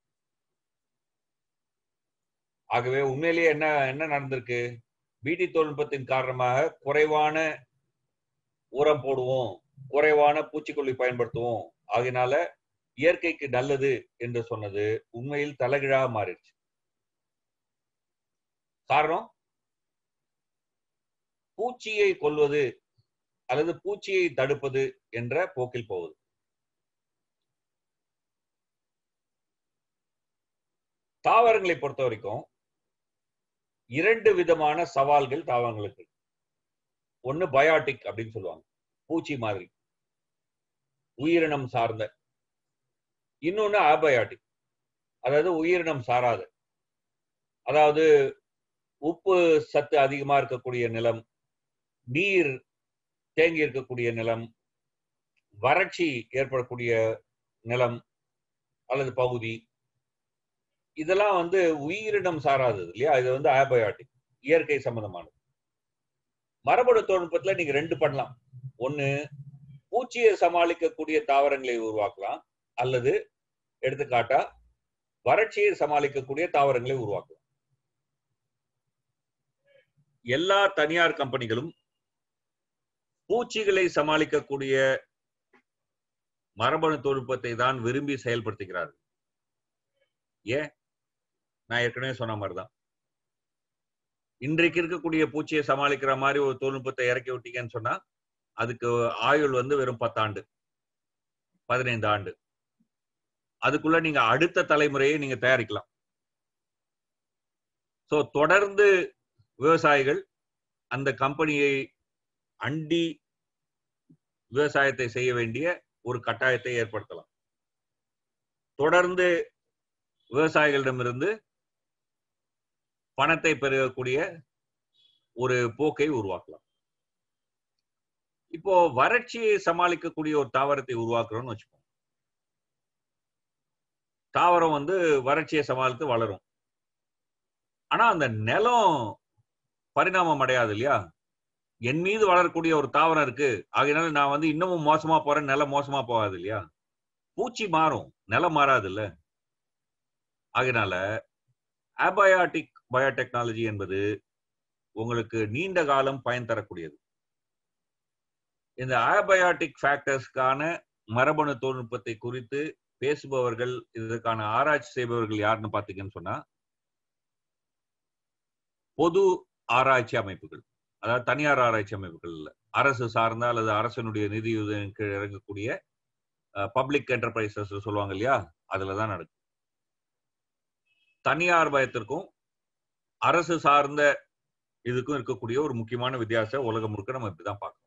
ஆகவே உண்மையிலேயே என்ன என்ன நடந்திருக்கு? பிடி தொழில்நுட்பத்தின் காரணமாக குறைவான உரம் போடுவோம், குறைவான பூச்சிக்கொல்லி பயன்படுத்துவோம், ஆகினால இயற்கைக்கு நல்லது என்று சொன்னது உண்மையில் தலைகீழாக மாறிடுச்சு. காரணம், பூச்சியை கொல்வது அல்லது பூச்சியை தடுப்பது என்ற போக்கில் போகுது. தாவரங்களை பொறுத்த வரைக்கும் இரண்டு விதமான சவால்கள் தாவரங்களுக்கு. ஒன்னு பயாட்டிக் அப்படின்னு சொல்லுவாங்க, பூச்சி மாதிரி உயிரினம் சார்ந்த. இன்னொன்னு ஆபயாட்டிக், அதாவது உயிரினம் சாராத. அதாவது உப்பு சத்து அதிகமா இருக்கக்கூடிய நிலம், நீர் தேங்கி இருக்கக்கூடிய நிலம், வறட்சி ஏற்படக்கூடிய நிலம் அல்லது பகுதி, இதெல்லாம் வந்து உயிரினம் சாராதது இல்லையா? இது வந்து ஆபயாட்டிக், இயற்கை சம்பந்தமானது. மரபணு தொழில்நுட்பத்துல நீங்க ரெண்டு பண்ணலாம். ஒண்ணு, பூச்சியை சமாளிக்கக்கூடிய தாவரங்களை உருவாக்கலாம், அல்லது எடுத்துக்காட்டா வறட்சியை சமாளிக்கக்கூடிய தாவரங்களை உருவாக்கலாம். எல்லா தனியார் கம்பெனிகளும் பூச்சிகளை சமாளிக்கக்கூடிய மரபணு தொழில்நுட்பத்தை தான் விரும்பி செயல்படுத்துகிறார்கள். ஏன்? நான் ஏற்கனவே சொன்ன மாதிரிதான், இன்றைக்கு இருக்கக்கூடிய பூச்சியை சமாளிக்கிற மாதிரி ஒரு தொழில்நுட்பத்தை இறக்கி விட்டீங்கன்னு சொன்னா அதுக்கு ஆயுள் வந்து வெறும் பத்தாண்டு பதினைந்து ஆண்டு. அதுக்குள்ள நீங்க அடுத்த தலைமுறையை நீங்க தயாரிக்கலாம். சோ தொடர்ந்து விவசாயிகள் அந்த கம்பெனியை அண்டி விவசாயத்தை செய்ய வேண்டிய ஒரு கட்டாயத்தை ஏற்படுத்தலாம். தொடர்ந்து விவசாயிகளிடமிருந்து பணத்தை பெருகக்கூடிய ஒரு போக்கை உருவாக்கலாம். இப்போ வறட்சியை சமாளிக்கக்கூடிய ஒரு தாவரத்தை உருவாக்குறோம்னு வச்சுக்கோங்க. தாவரம் வந்து வறட்சியை சமாளித்து வளரும். ஆனா அந்த நிலம் பரிணாமம் அடையாது இல்லையா? என் மீது வளரக்கூடிய ஒரு தாவரம் இருக்கு, ஆகையினால நான் வந்து இன்னமும் மோசமா போறேன், நிலம் மோசமா போகாது இல்லையா? பூச்சி மாறும், நிலம் மாறாது இல்ல. ஆகையினால ஆபயாட்டிக் பயோடெக்னாலஜி என்பது உங்களுக்கு நீண்ட காலம் பயன் தரக்கூடியது. இந்த ஆபயாட்டிக் ஃபேக்டர்ஸ்க்கான மரபணு தொழில்நுட்பத்தை குறித்து பேசுபவர்கள், இதற்கான ஆராய்ச்சி செய்பவர்கள் யாருன்னு பாத்தீங்கன்னு சொன்னா பொது ஆராய்ச்சி அமைப்புகள், அதாவது தனியார் ஆராய்ச்சி அமைப்புகள் இல்ல, அரசு சார்ந்த அல்லது அரசனுடைய நிதியுதவியின் கீழ் இறங்கக்கூடிய பப்ளிக் என்டர்பிரைசஸ் சொல்லுவாங்க இல்லையா, அதுலதான் நடக்கும். தனியார் பயத்திற்கும் அரசு சார்ந்த இதுக்கும் இருக்கக்கூடிய ஒரு முக்கியமான வித்தியாசம் உலகம் முழுக்க நம்ம இப்படிதான் பார்க்கணும்.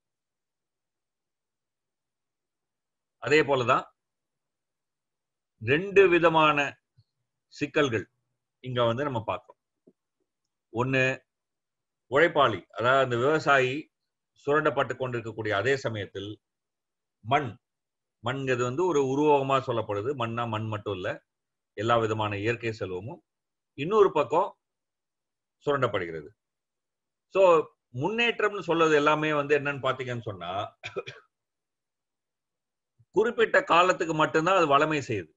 அதே போலதான் ரெண்டு விதமான சிக்கல்கள் இங்க வந்து நம்ம பார்க்கிறோம். ஒண்ணு, உழைப்பாளி, அதாவது அந்த விவசாயி சுரண்டப்பட்டு கொண்டிருக்கக்கூடிய அதே சமயத்தில் மண் மண்ங்கிறது வந்து ஒரு உருவகமா சொல்லப்படுது. மண்ணா மண் மட்டும் இல்ல, எல்லா விதமான இயற்கை செல்வமும் இன்னொரு பக்கம் சுரண்டப்படுகிறது. சோ முன்னேற்றம்னு சொல்றது எல்லாமே வந்து என்னன்னு பாத்தீங்கன்னு சொன்னா குறிப்பிட்ட காலத்துக்கு மட்டும்தான் அது வளமை செய்யுது,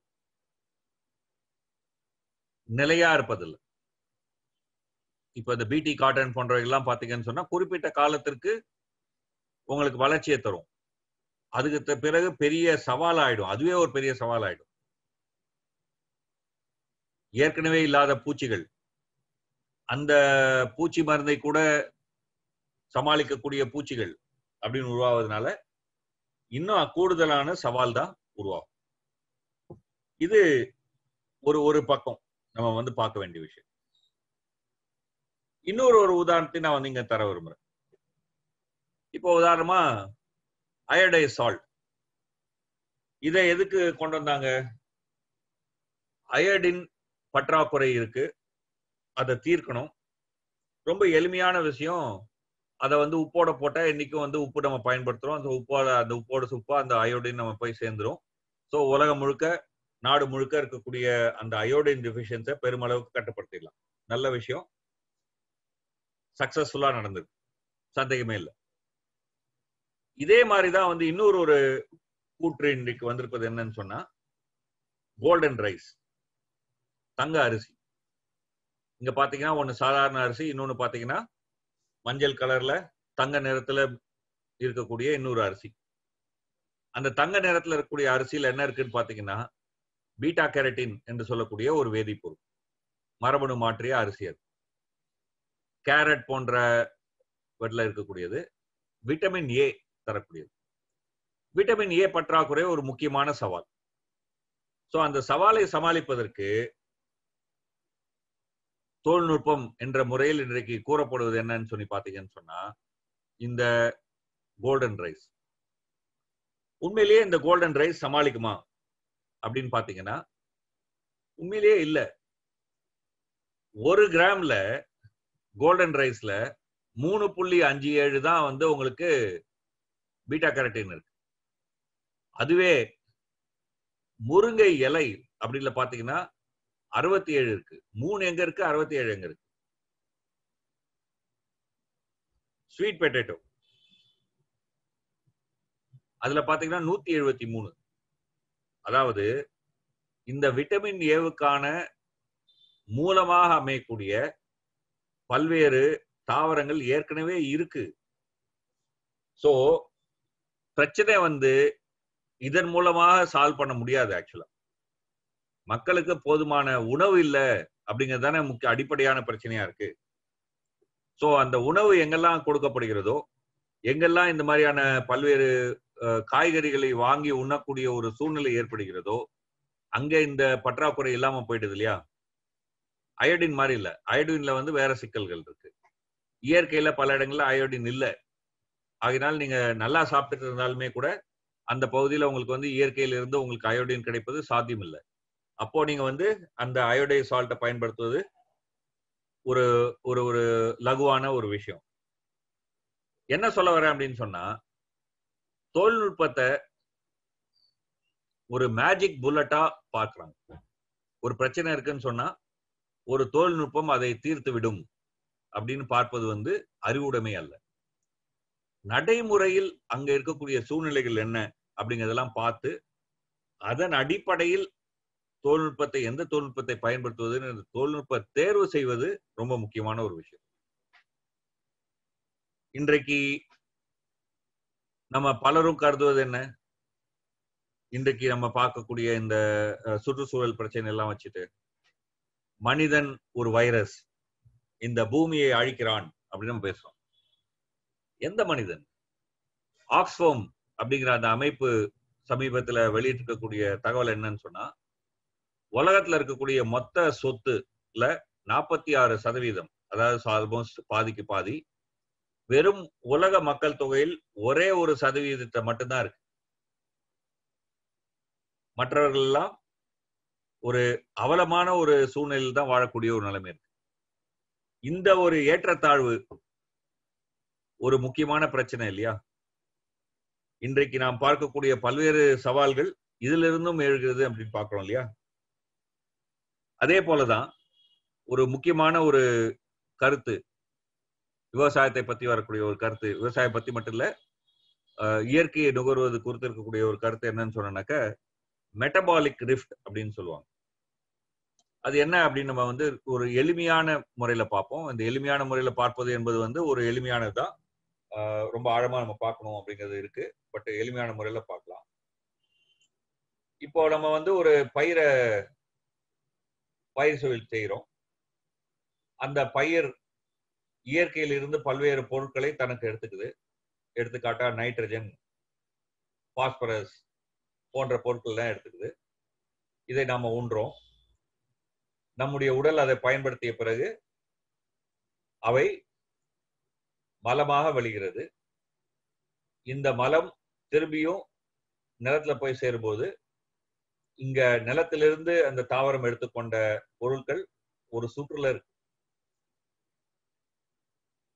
நிலையா இருப்பதில்லை. இப்ப இந்த பிடி காட்டன் போன்றவைகள்லாம் பாத்தீங்கன்னு சொன்னா குறிப்பிட்ட காலத்திற்கு உங்களுக்கு வளர்ச்சியை தரும். அதுக்கு பிறகு பெரிய சவால் ஆயிடும், அதுவே ஒரு பெரிய சவால் ஆயிடும். ஏற்கனவே இல்லாத பூச்சிகள், அந்த பூச்சி மருந்தை கூட சமாளிக்கக்கூடிய பூச்சிகள் அப்படின்னு உருவாவதுனால இன்னும் கூடுதலான சவால் தான் உருவாகும். இது ஒரு ஒரு பக்கம் நம்ம வந்து பார்க்க வேண்டிய விஷயம். இன்னொரு ஒரு உதாரணத்தை நான் வந்து இங்க தர விரும்புறேன். இப்போ உதாரணமா அயோடைஸ் சால்ட், இதை எதுக்கு கொண்டு வந்தாங்க? அயோடின் பற்றாக்குறை இருக்கு, அதை தீர்க்கணும். ரொம்ப எளிமையான விஷயம். அதை வந்து உப்போட போட்டா இன்னைக்கும் வந்து உப்பு நம்ம பயன்படுத்துறோம். அந்த உப்போட அந்த உப்போட உப்பா அந்த அயோடின் நம்ம போய் சேர்ந்துரும். ஸோ உலகம் முழுக்க நாடு முழுக்க இருக்கக்கூடிய அந்த அயோடின் டெஃபிஷியன்ஸை பெருமளவுக்கு கட்டுப்படுத்திடலாம். நல்ல விஷயம். சக்சஸ்ஃபுல்லா நடந்தது. சந்தேகமே இல்லை. இதே மாதிரிதான் வந்து இன்னொரு ஒரு கூற்று இன்றைக்கு வந்திருப்பது என்னன்னு சொன்னா கோல்டன் ரைஸ், தங்க அரிசி. இங்க பாத்தீங்கன்னா ஒண்ணு சாதாரண அரிசி, இன்னொன்னு பாத்தீங்கன்னா மஞ்சள் கலர்ல தங்க நிறத்துல இருக்கக்கூடிய இன்னொரு அரிசி. அந்த தங்க நிறத்துல இருக்கக்கூடிய அரிசியில என்ன இருக்குன்னு பாத்தீங்கன்னா பீட்டா கேரட்டின் என்று சொல்லக்கூடிய ஒரு வேதிப்பொருள், மரபணு மாற்றிய அரிசி. அது கேரட் போன்ற வெட்டில இருக்கக்கூடியது. விட்டமின் ஏ தரக்கூடியது. விட்டமின் ஏ பற்றாக்குறை ஒரு முக்கியமான சவால். சோ அந்த சவாலை சமாளிப்பதற்கு தொழில்நுட்பம் என்ற முறையில் இன்றைக்கு கூறப்படுவது என்னன்னு சொல்லி பாத்தீங்கன்னு சொன்னா இந்த கோல்டன் ரைஸ். உண்மையிலேயே இந்த கோல்டன் ரைஸ் சமாளிக்குமா அப்படின்னு பாத்தீங்கன்னா உண்மையிலேயே இல்ல. ஒரு கிராம்ல கோல்டன் ரைஸ்ல மூணு புள்ளி அஞ்சு ஏழு தான் வந்து உங்களுக்கு பீட்டா கேரட்டின் இருக்கு. அதுவே முருங்கை இலை அப்படின்னு பாத்தீங்கன்னா அறுபத்தி ஏழு இருக்கு. மூணு எங்க இருக்கு, அறுபத்தி ஏழு எங்க இருக்கு. ஸ்வீட் பொட்டேட்டோ அதுல பாத்தீங்கன்னா நூத்தி எழுபத்தி மூணு. அதாவது இந்த விட்டமின் ஏவுக்கான மூலமாக அமையக்கூடிய பல்வேறு தாவரங்கள் ஏற்கனவே இருக்கு. சோ பிரச்சனை வந்து இதன் மூலமாக சால்வ் பண்ண முடியாது. ஆக்சுவலா மக்களுக்கு போதுமான உணவு இல்ல அப்படிங்கிறது தானே முக்கிய அடிப்படையான பிரச்சனையா இருக்கு. சோ அந்த உணவு எங்கெல்லாம் கொடுக்கப்படுகிறதோ, எங்கெல்லாம் இந்த மாதிரியான பல்வேறு காய்கறிகளை வாங்கி உண்ணக்கூடிய ஒரு சூழ்நிலை ஏற்படுகிறதோ அங்க இந்த பற்றாக்குறை இல்லாம போயிடுது இல்லையா. அயோடின் மாதிரி இல்ல. அயோடின்ல வந்து வேற சிக்கல்கள் இருக்கு. இயற்கையில பல இடங்கள்ல அயோடின் இல்ல. ஆகினால் நீங்க நல்லா சாப்பிட்டு இருந்தாலுமே கூட அந்த பகுதியில் உங்களுக்கு வந்து இயற்கையில இருந்து உங்களுக்கு அயோடின் கிடைப்பது சாத்தியம் இல்லை. அப்போ நீங்க வந்து அந்த அயோடை சால்ட்டை பயன்படுத்துவது ஒரு ஒரு ஒரு லகுவான ஒரு விஷயம். என்ன சொல்ல வரேன் அப்படின்னு சொன்னா தொழில்நுட்பத்தை ஒரு மேஜிக் புல்லட்டா பார்க்கறாங்க. ஒரு பிரச்சனை இருக்குன்னு சொன்னா ஒரு தொழில்நுட்பம் அதை தீர்த்து விடும் அப்படின்னு பார்ப்பது வந்து அறிவுடைமை அல்ல. நடைமுறையில் அங்க இருக்கக்கூடிய சூழ்நிலைகள் என்ன அப்படிங்கறதெல்லாம் பார்த்து அதன் அடிப்படையில் தொழில்நுட்பத்தை எந்த தொழில்நுட்பத்தை பயன்படுத்துவது தொழில்நுட்ப தேர்வு செய்வது ரொம்ப முக்கியமான ஒரு விஷயம். இன்றைக்கு நம்ம பலரும் கருதுவது என்ன, இன்றைக்கு நம்ம பார்க்கக்கூடிய இந்த சுற்றுச்சூழல் பிரச்சனை எல்லாம் வச்சுட்டு மனிதன் ஒரு வைரஸ் இந்த பூமியை அழிக்கிறான் அப்படின்னு நம்ம பேசுறோம். எந்த மனிதன்? ஆக்ஸ்ஃபோம் அப்படிங்கிற அந்த அமைப்பு சமீபத்தில் வெளியிட்டிருக்கக்கூடிய தகவல் என்னன்னு சொன்னா உலகத்துல இருக்கக்கூடிய மொத்த சொத்துல நாற்பத்தி ஆறு சதவீதம், அதாவது ஆல்மோஸ்ட் பாதிக்கு பாதி, வெறும் உலக மக்கள் தொகையில் ஒரே ஒரு சதவீதத்தை மட்டும்தான் இருக்கு. மற்றவர்கள் எல்லாம் ஒரு அவலமான ஒரு சூழ்நிலையில் தான் வாழக்கூடிய ஒரு நிலைமை இருக்கு. இந்த ஒரு ஏற்றத்தாழ்வு ஒரு முக்கியமான பிரச்சனை இல்லையா. இன்றைக்கு நாம் பார்க்கக்கூடிய பல்வேறு சவால்கள் இதுல இருந்தும் எழுகிறது அப்படின்னு பார்க்கிறோம் இல்லையா. அதே போலதான் ஒரு முக்கியமான ஒரு கருத்து விவசாயத்தை பத்தி வரக்கூடிய ஒரு கருத்து, விவசாயம் பத்தி மட்டும் இல்ல இயற்கையை நுகர்வது குறித்து இருக்கக்கூடிய ஒரு கருத்து என்னன்னு சொன்னாக்க மெட்டபாலிக் ரிஃப்ட் அப்படின்னு சொல்லுவாங்க. அது என்ன அப்படின்னு நம்ம வந்து ஒரு எளிமையான முறையில பார்ப்போம். இந்த எளிமையான முறையில பார்ப்பது என்பது வந்து ஒரு எளிமையானதுதான், ரொம்ப ஆழமா நம்ம பார்க்கணும் அப்படிங்கிறது இருக்கு. பட் எளிமையான முறையில பார்க்கலாம். இப்போ நம்ம வந்து ஒரு பயிரை பயிர் தொழில் செய்கிறோம். அந்த பயிர் இயற்கையில் இருந்து பல்வேறு பொருட்களை தனக்கு எடுத்துக்குது. எடுத்துக்காட்டா நைட்ரஜன், பாஸ்பரஸ் போன்ற பொருட்கள் எல்லாம் எடுத்துக்குது. இதை நாம உண்றோம். நம்முடைய உடல் அதை பயன்படுத்திய பிறகு அவை மலமாக வெளிகிறது. இந்த மலம் திரும்பியும் நிலத்துல போய் சேரும்போது இங்க நிலத்திலிருந்து அந்த தாவரம் எடுத்துக்கொண்ட பொருட்கள் ஒரு சுற்றுல இருக்கு.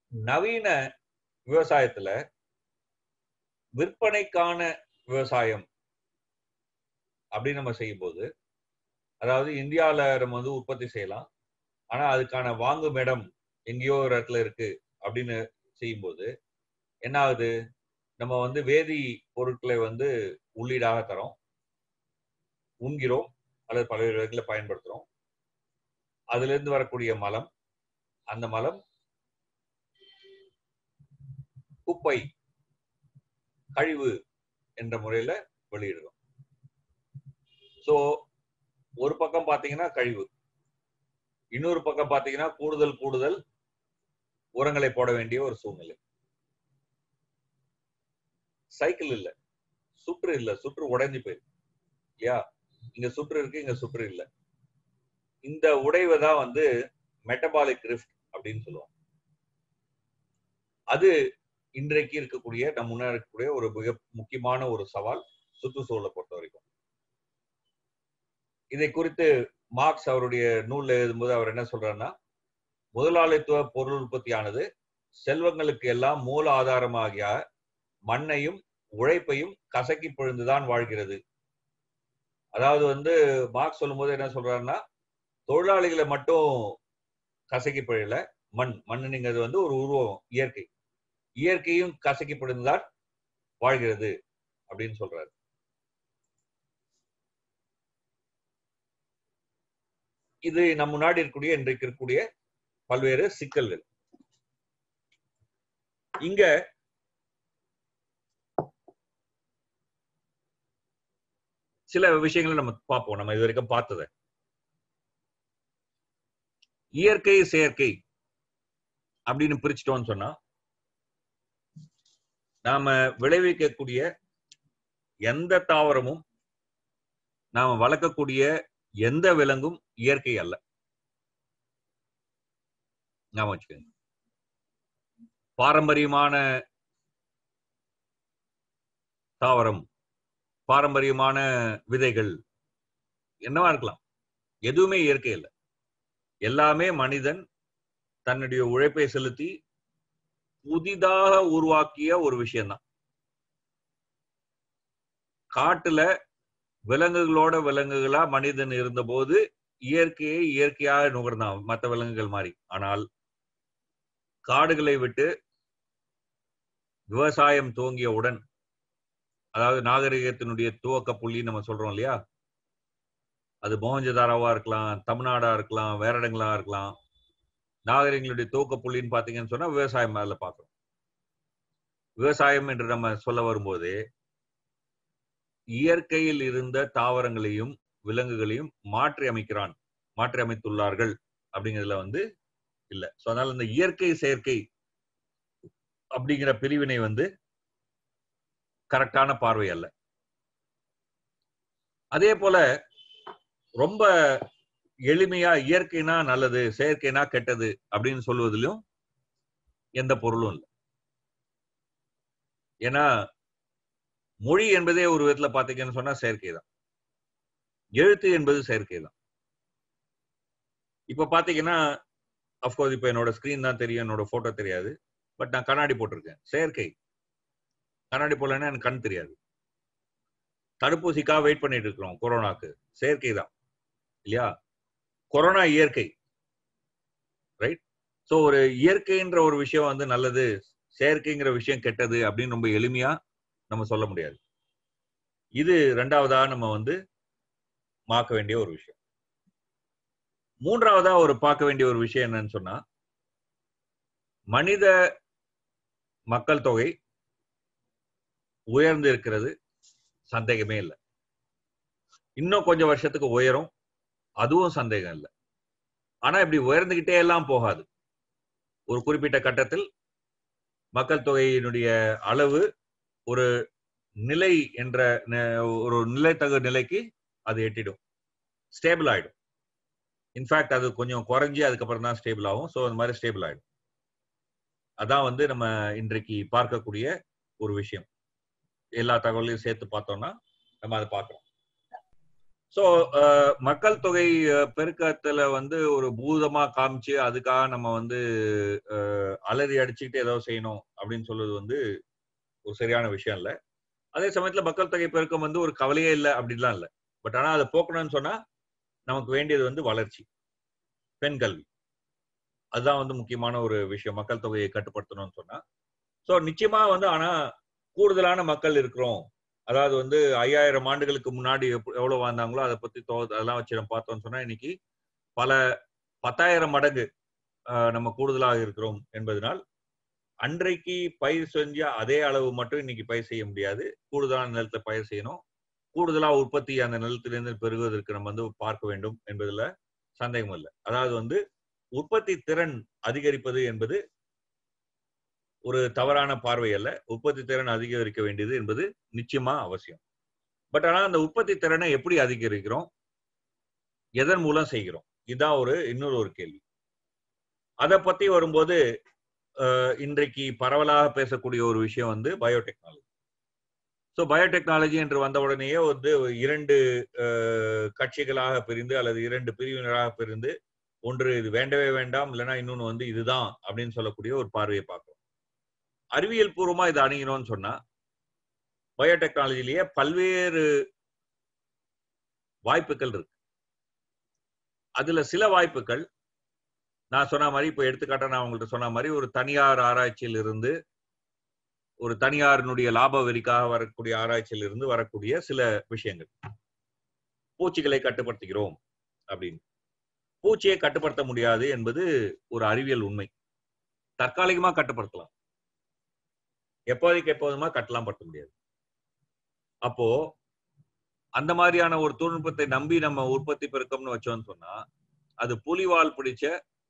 நவீன விவசாயத்துல விற்பனைக்கான விவசாயம் அப்படின்னு நம்ம செய்யும் போது, அதாவது இந்தியாவில நம்ம வந்து உற்பத்தி செய்யலாம், ஆனா அதுக்கான வாங்கும் இடம் எங்கேயோ ஒரு இடத்துல இருக்கு அப்படின்னு செய்யும்போது என்ன ஆகுது? நம்ம வந்து வேதி பொருட்களை வந்து உள்ளீடாக தரோம், உண்கிறோம் அல்லது பல்வேறு விதங்களை பயன்படுத்துறோம். அதுல இருந்து வரக்கூடிய மலம், அந்த மலம் குப்பை, கழிவு என்ற முறையில வெளியிடுறோம். சோ ஒரு பக்கம் பாத்தீங்கன்னா கழிவு, இன்னொரு பக்கம் பாத்தீங்கன்னா கூடுதல் கூடுதல் உரங்களை போட வேண்டிய ஒரு சூழ்நிலை. சைக்கிள் இல்ல, சுற்று இல்ல, சுற்று உடைஞ்சு போயிருக்கு இல்லையா? இங்க சுற்று இருக்கு, இங்க சுற்று இல்ல. இந்த உடைவுதான் வந்து மெட்டபாலிக் ரிஃப்ட் அப்படின்னு சொல்லுவாங்க. அது இன்றைக்கு இருக்கக்கூடிய நம் முன்னாடி இருக்கக்கூடிய ஒரு மிக முக்கியமான ஒரு சவால் சுற்றுச்சூழலை பொறுத்த வரைக்கும். இதை குறித்து மார்க்ஸ் அவருடைய நூல்ல எழுதும்போது அவர் என்ன சொல்றாருன்னா, முதலாளித்துவ பொருள் உற்பத்தியானது செல்வங்களுக்கு எல்லாம் மூல ஆதாரமாகிய மண்ணையும் உழைப்பையும் கசக்கி பிழிந்துதான் வாழ்கிறது. அதாவது வந்து மார்க்ஸ் சொல்லும்போது என்ன சொல்றாருன்னா, தொழிலாளிகளை மட்டும் கசக்கி பிழையில, மண் மண்ணுங்கிறது வந்து ஒரு உருவம், இயற்கை இயற்கையும் கசக்கி பிழிந்துதான் வாழ்கிறது அப்படின்னு சொல்றாரு. இது நம் முன்னாடி இருக்கக்கூடிய இன்றைக்கு இருக்கக்கூடிய பல்வேறு சிக்கல்கள். இங்க சில விஷயங்களை நம்ம பார்ப்போம். நம்ம இது வரைக்கும் பார்த்தத இயற்கை செயற்கை அப்படின்னு பிரிச்சுட்டோம்னு சொன்னா, நாம விளைவிக்கக்கூடிய எந்த தாவரமும், நாம வளர்க்கக்கூடிய எந்த விலங்கும் இயற்கை அல்ல. நாம வச்சுக்கோங்க, பாரம்பரியமான தாவரம், பாரம்பரியமான விதைகள் என்னவா இருக்கலாம், எதுவுமே இயற்கை இல்லை. எல்லாமே மனிதன் தன்னுடைய உழைப்பை செலுத்தி புதிதாக உருவாக்கிய ஒரு விஷயம்தான். காட்டுல விலங்குகளோட விலங்குகளா மனிதன் இருந்தபோது இயற்கையை இயற்கையாக நுகர்ந்தான் மற்ற விலங்குகள் மாதிரி. ஆனால் காடுகளை விட்டு விவசாயம் துவங்கியவுடன், அதாவது நாகரிகத்தினுடைய துவக்க புள்ளி நம்ம சொல்றோம் இல்லையா, அது மொஹஞ்சதாரோவா இருக்கலாம், தமிழ்நாடா இருக்கலாம், வேற இடங்களா இருக்கலாம். நாகரிகங்களுடைய துவக்க புள்ளின்னு பாத்தீங்கன்னு சொன்னா விவசாயம் மேல பாக்குறோம். விவசாயம் என்று நம்ம சொல்ல வரும்போது இயற்கையில் இருந்த தாவரங்களையும் விலங்குகளையும் மாற்றி அமைக்கிறான், மாற்றி அமைத்துள்ளார்கள் அப்படிங்கிறதுல வந்து இல்ல. சோ அதனால இந்த இயற்கை செயற்கை அப்படிங்கிற பிரிவினை வந்து கரெக்டான பார்வை அல்ல. அதே போல ரொம்ப எளிமையா இயற்கைனா நல்லது, செயற்கைனா கெட்டது அப்படின்னு சொல்வதிலும் எந்த பொருளும் இல்லை. ஏன்னா மொழி என்பதே ஒரு விதத்துல பாத்தீங்கன்னு சொன்னா செயற்கை தான், எழுத்து என்பது செயற்கை தான். இப்ப பாத்தீங்கன்னா அப்கோர்ஸ் இப்ப என்னோட ஸ்கிரீன் தான் தெரியும், என்னோட போட்டோ தெரியாது. பட் நான் கண்ணாடி போட்டிருக்கேன், செயற்கை. கண்ணாடி போடலன்னா எனக்கு கண் தெரியாது. தடுப்பூசிக்காக வெயிட் பண்ணிட்டு இருக்கிறோம் கொரோனாக்கு, செயற்கை தான் இல்லையா? கொரோனா இயற்கை, ரைட்? சோ ஒரு இயற்கைன்ற ஒரு விஷயம் வந்து நல்லது, செயற்கைங்கிற விஷயம் கெட்டது அப்படின்னு ரொம்ப எளிமையா நம்ம சொல்ல முடியாது. இது ரெண்டாவதா நம்ம வந்து பார்க்க வேண்டிய ஒரு விஷயம். மூன்றாவதா ஒரு பார்க்க வேண்டிய ஒரு விஷயம் என்னன்னு சொன்னா, மனித மக்கள் தொகை உயர்ந்து இருக்கிறது, சந்தேகமே இல்லை. இன்னும் கொஞ்சம் வருஷத்துக்கு உயரும், அதுவும் சந்தேகம் இல்லை. ஆனா இப்படி உயர்ந்துகிட்டே எல்லாம் போகாது. ஒரு குறிப்பிட்ட கட்டத்தில் மக்கள் தொகையினுடைய அளவு ஒரு நிலை என்ற ஒரு நிலைத்தகு நிலைக்கு அது எட்டிடும், ஸ்டேபிள் ஆயிடும். இன்ஃபேக்ட் அது கொஞ்சம் குறைஞ்சி அதுக்கப்புறம் தான் ஸ்டேபிள் ஆகும். ஸோ அந்த மாதிரி ஸ்டேபிள் ஆயிடும். அதான் வந்து நம்ம இன்றைக்கு பார்க்கக்கூடிய ஒரு விஷயம். எல்லா தகவலையும் சேர்த்து பார்த்தோம்னா நம்ம அதை பார்க்கிறோம். ஸோ மக்கள் தொகை பெருக்கத்துல வந்து ஒரு பூதமா காமிச்சு அதுக்காக நம்ம வந்து அலறி அடிச்சுக்கிட்டு ஏதோ செய்யணும் அப்படின்னு சொல்றது வந்து ஒரு சரியான விஷயம் இல்லை. அதே சமயத்துல மக்கள் தொகை பெருக்கம் வந்து ஒரு கவலையே இல்லை அப்படின்லாம் இல்லை. பட் ஆனா அதை போக்கணும்னு சொன்னா நமக்கு வேண்டியது வந்து வளர்ச்சி, பெண் கல்வி. அதுதான் வந்து முக்கியமான ஒரு விஷயம் மக்கள் தொகையை கட்டுப்படுத்தணும்னு சொன்னா. ஸோ நிச்சயமா வந்து ஆனா கூடுதலான மக்கள் இருக்கிறோம். அதாவது வந்து ஐயாயிரம் ஆண்டுகளுக்கு முன்னாடி எவ்வளவு வாழ்ந்தாங்களோ அதை பத்தி அதெல்லாம் வச்சு நம்ம பார்த்தோம்னு சொன்னா இன்னைக்கு பல பத்தாயிரம் மடங்கு நம்ம கூடுதலாக இருக்கிறோம் என்பதனால் அன்றைக்கு பயிர் செஞ்ச அதே அளவு மட்டும் இன்னைக்கு பயிர் செய்ய முடியாது. கூடுதலான நிலத்தை பயிர் செய்யணும். கூடுதலா உற்பத்தி அந்த நிலத்திலிருந்து பெறுவதற்கு நம்ம வந்து பார்க்க வேண்டும் என்பதுல சந்தேகம் இல்லை. அதாவது வந்து உற்பத்தி திறன் அதிகரிப்பது என்பது ஒரு தவறான பார்வை அல்ல. உற்பத்தி திறன் அதிகரிக்க வேண்டியது என்பது நிச்சயமா அவசியம். பட் ஆனா அந்த உற்பத்தி திறனை எப்படி அதிகரிக்கிறோம், எதன் மூலம் செய்கிறோம், இதுதான் ஒரு இன்னொரு ஒரு கேள்வி. அதை பத்தி வரும்போது இன்றைக்கு பரவலாக பேசக்கூடிய ஒரு விஷயம் வந்து பயோடெக்னாலஜி. ஸோ பயோடெக்னாலஜி என்று வந்த உடனேயே வந்து இரண்டு கட்சிகளாக பிரிந்து அல்லது இரண்டு பிரிவினராக பிரிந்து ஒன்று இது வேண்டவே வேண்டாம், இல்லைன்னா இன்னொன்று வந்து இதுதான் அப்படின்னு சொல்லக்கூடிய ஒரு பார்வையை பார்க்கிறோம். அறிவியல் பூர்வமா இதை அணுகினோம்னு சொன்னா பயோடெக்னாலஜிலேயே பல்வேறு வாய்ப்புகள் இருக்கு. அதுல சில வாய்ப்புகள் நான் சொன்ன மாதிரி இப்ப எடுத்துக்காட்டா நான் உங்கள்கிட்ட சொன்ன மாதிரி ஒரு தனியார் ஆராய்ச்சியில் இருந்து ஒரு தனியாரினுடைய லாப வெறிக்காக வரக்கூடிய ஆராய்ச்சியில் இருந்து வரக்கூடிய சில விஷயங்கள். பூச்சிகளை கட்டுப்படுத்துகிறோம் அப்படின்னு. பூச்சியை கட்டுப்படுத்த முடியாது என்பது ஒரு அறிவியல் உண்மை. தற்காலிகமா கட்டுப்படுத்தலாம், எப்போதைக்கு எப்போதுமா கட்டலாம் படுத்த முடியாது. அப்போ அந்த மாதிரியான ஒரு தொழில்நுட்பத்தை நம்பி நம்ம உற்பத்தி பெருக்கம்னு வச்சோம்னு சொன்னா அது புலிவால் பிடிச்ச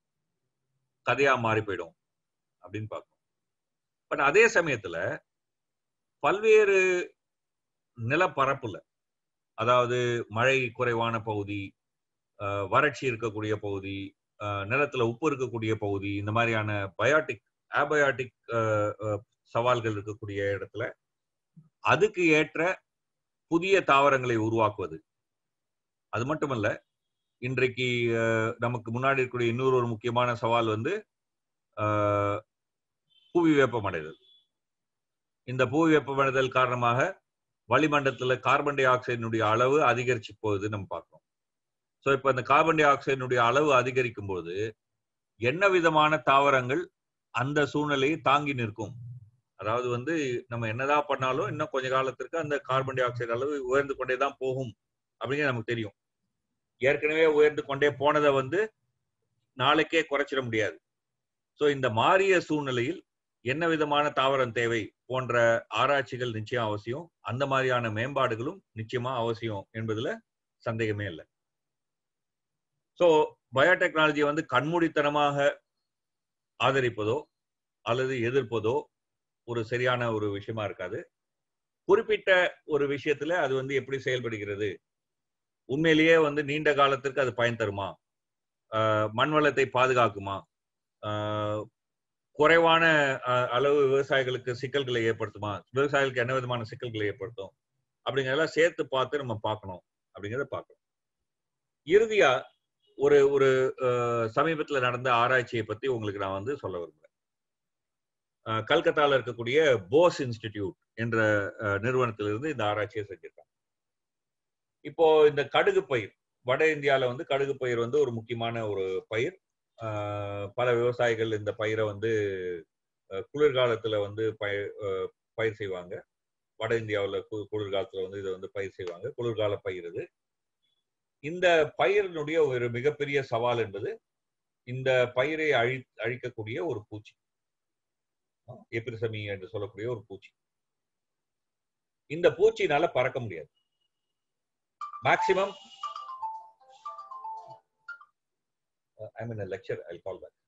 கதையா மாறி போயிடும் அப்படின்னு பார்க்கணும். பட் அதே சமயத்துல பல்வேறு நிலப்பரப்புல, அதாவது மழை குறைவான பகுதி, வறட்சி இருக்கக்கூடிய பகுதி, நிலத்துல உப்பு இருக்கக்கூடிய பகுதி, இந்த மாதிரியான பயோட்டிக் ஆபயோட்டிக் சவால்கள் இருக்கக்கூடிய இடத்துல அதுக்கு ஏற்ற புதிய தாவரங்களை உருவாக்குவது. அது மட்டுமல்ல, இன்றைக்கு நமக்கு முன்னாடி இருக்கக்கூடிய இன்னொரு ஒரு முக்கியமான சவால் வந்து புவி வெப்பமடைதல். இந்த புவி வெப்பமடைதல் காரணமாக வளிமண்டலத்துல கார்பன் டை ஆக்சைடினுடைய அளவு அதிகரிச்சு போகுது நம்ம பார்க்கிறோம். ஸோ இப்ப இந்த கார்பன் டை ஆக்சைடினுடைய அளவு அதிகரிக்கும் போது என்ன விதமான தாவரங்கள் அந்த சூழ்நிலையை தாங்கி நிற்கும்? அதாவது வந்து நம்ம என்னதான் பண்ணாலும் இன்னும் கொஞ்ச காலத்திற்கு அந்த கார்பன் டை ஆக்சைடு அளவு உயர்ந்து கொண்டே தான் போகும் அப்படிங்கிறது நமக்கு தெரியும். ஏற்கனவே உயர்ந்து கொண்டே போனதை வந்து நாளைக்கே குறைச்சிட முடியாது. ஸோ இந்த மாறிய சூழ்நிலையில் என்ன விதமான தாவரம் தேவை போன்ற ஆராய்ச்சிகள் நிச்சயம் அவசியம். அந்த மாதிரியான மேம்பாடுகளும் நிச்சயமா அவசியம் என்பதுல சந்தேகமே இல்லை. ஸோ பயோடெக்னாலஜியை வந்து கண்மூடித்தனமாக ஆதரிப்பதோ அல்லது எதிர்ப்பதோ ஒரு சரியான ஒரு விஷயமா இருக்காது. குறிப்பிட்ட ஒரு விஷயத்துல அது வந்து எப்படி செயல்படுகிறது, உண்மையிலேயே வந்து நீண்ட காலத்திற்கு அது பயன் தருமா, மண் வளத்தை பாதுகாக்குமா, குறைவான அளவு விவசாயிகளுக்கு சிக்கல்களை ஏற்படுத்துமா, விவசாயிகளுக்கு என்ன விதமான சிக்கல்களை ஏற்படுத்தும் அப்படிங்கிறதெல்லாம் சேர்த்து பார்த்து நம்ம பார்க்கணும் அப்படிங்கிறத பார்க்கணும். இறுதியா ஒரு ஒரு சமீபத்தில் நடந்த ஆராய்ச்சியை பத்தி உங்களுக்கு நான் வந்து சொல்ல விரும்புறேன். கல்கத்தால இருக்கக்கூடிய போஸ் இன்ஸ்டிடியூட் என்ற நிறுவனத்திலிருந்து இந்த ஆராய்ச்சியை செஞ்சிருக்காங்க. இப்போ இந்த கடுகு பயிர், வட இந்தியாவில் வந்து கடுகு பயிர் வந்து ஒரு முக்கியமான ஒரு பயிர். பல விவசாயிகள் இந்த பயிரை வந்து குளிர்காலத்துல வந்து பயிர் பயிர் செய்வாங்க. வட இந்தியாவில் குளிர்காலத்துல வந்து இதை வந்து பயிர் செய்வாங்க. குளிர்கால பயிர் இது. இந்த பயிரினுடைய ஒரு மிகப்பெரிய சவால் என்பது இந்த பயிரை அழி அழிக்கக்கூடிய ஒரு பூச்சி, எபிரிசமி என்று சொல்லக்கூடிய ஒரு பூச்சி. இந்த பூச்சினால பறக்க முடியாது. Maximum I'm in a lecture, I'll call back.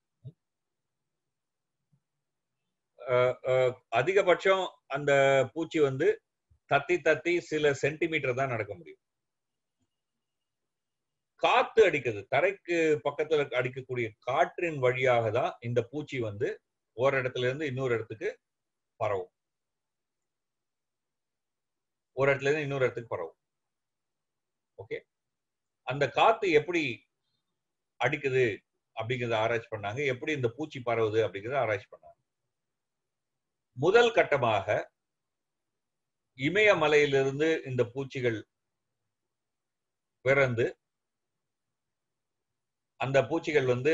அதிகபட்சம் அந்த பூச்சி வந்து தத்தி தத்தி சில சென்டிமீட்டர் தான் நடக்க முடியும். காத்து அடிக்குது, தரைக்கு பக்கத்துல அடிக்கக்கூடிய காற்றின் வழியாக தான் இந்த பூச்சி வந்து ஒரு இடத்துல இருந்து இன்னொரு இடத்துக்கு பரவும். ஒரு இடத்துல இருந்து இன்னொரு இடத்துக்கு பரவும். ஓகே, அந்த காத்து எப்படி அடிக்குது அப்படிங்கறத ஆராய்ச்சி பண்ணாங்க. எப்படி இந்த பூச்சி பரவுது அப்படிங்கறத ஆராய்ச்சி பண்ணாங்க. முதல் கட்டமாக இமயமலையிலிருந்து இந்த பூச்சிகள் பிறந்து அந்த பூச்சிகள் வந்து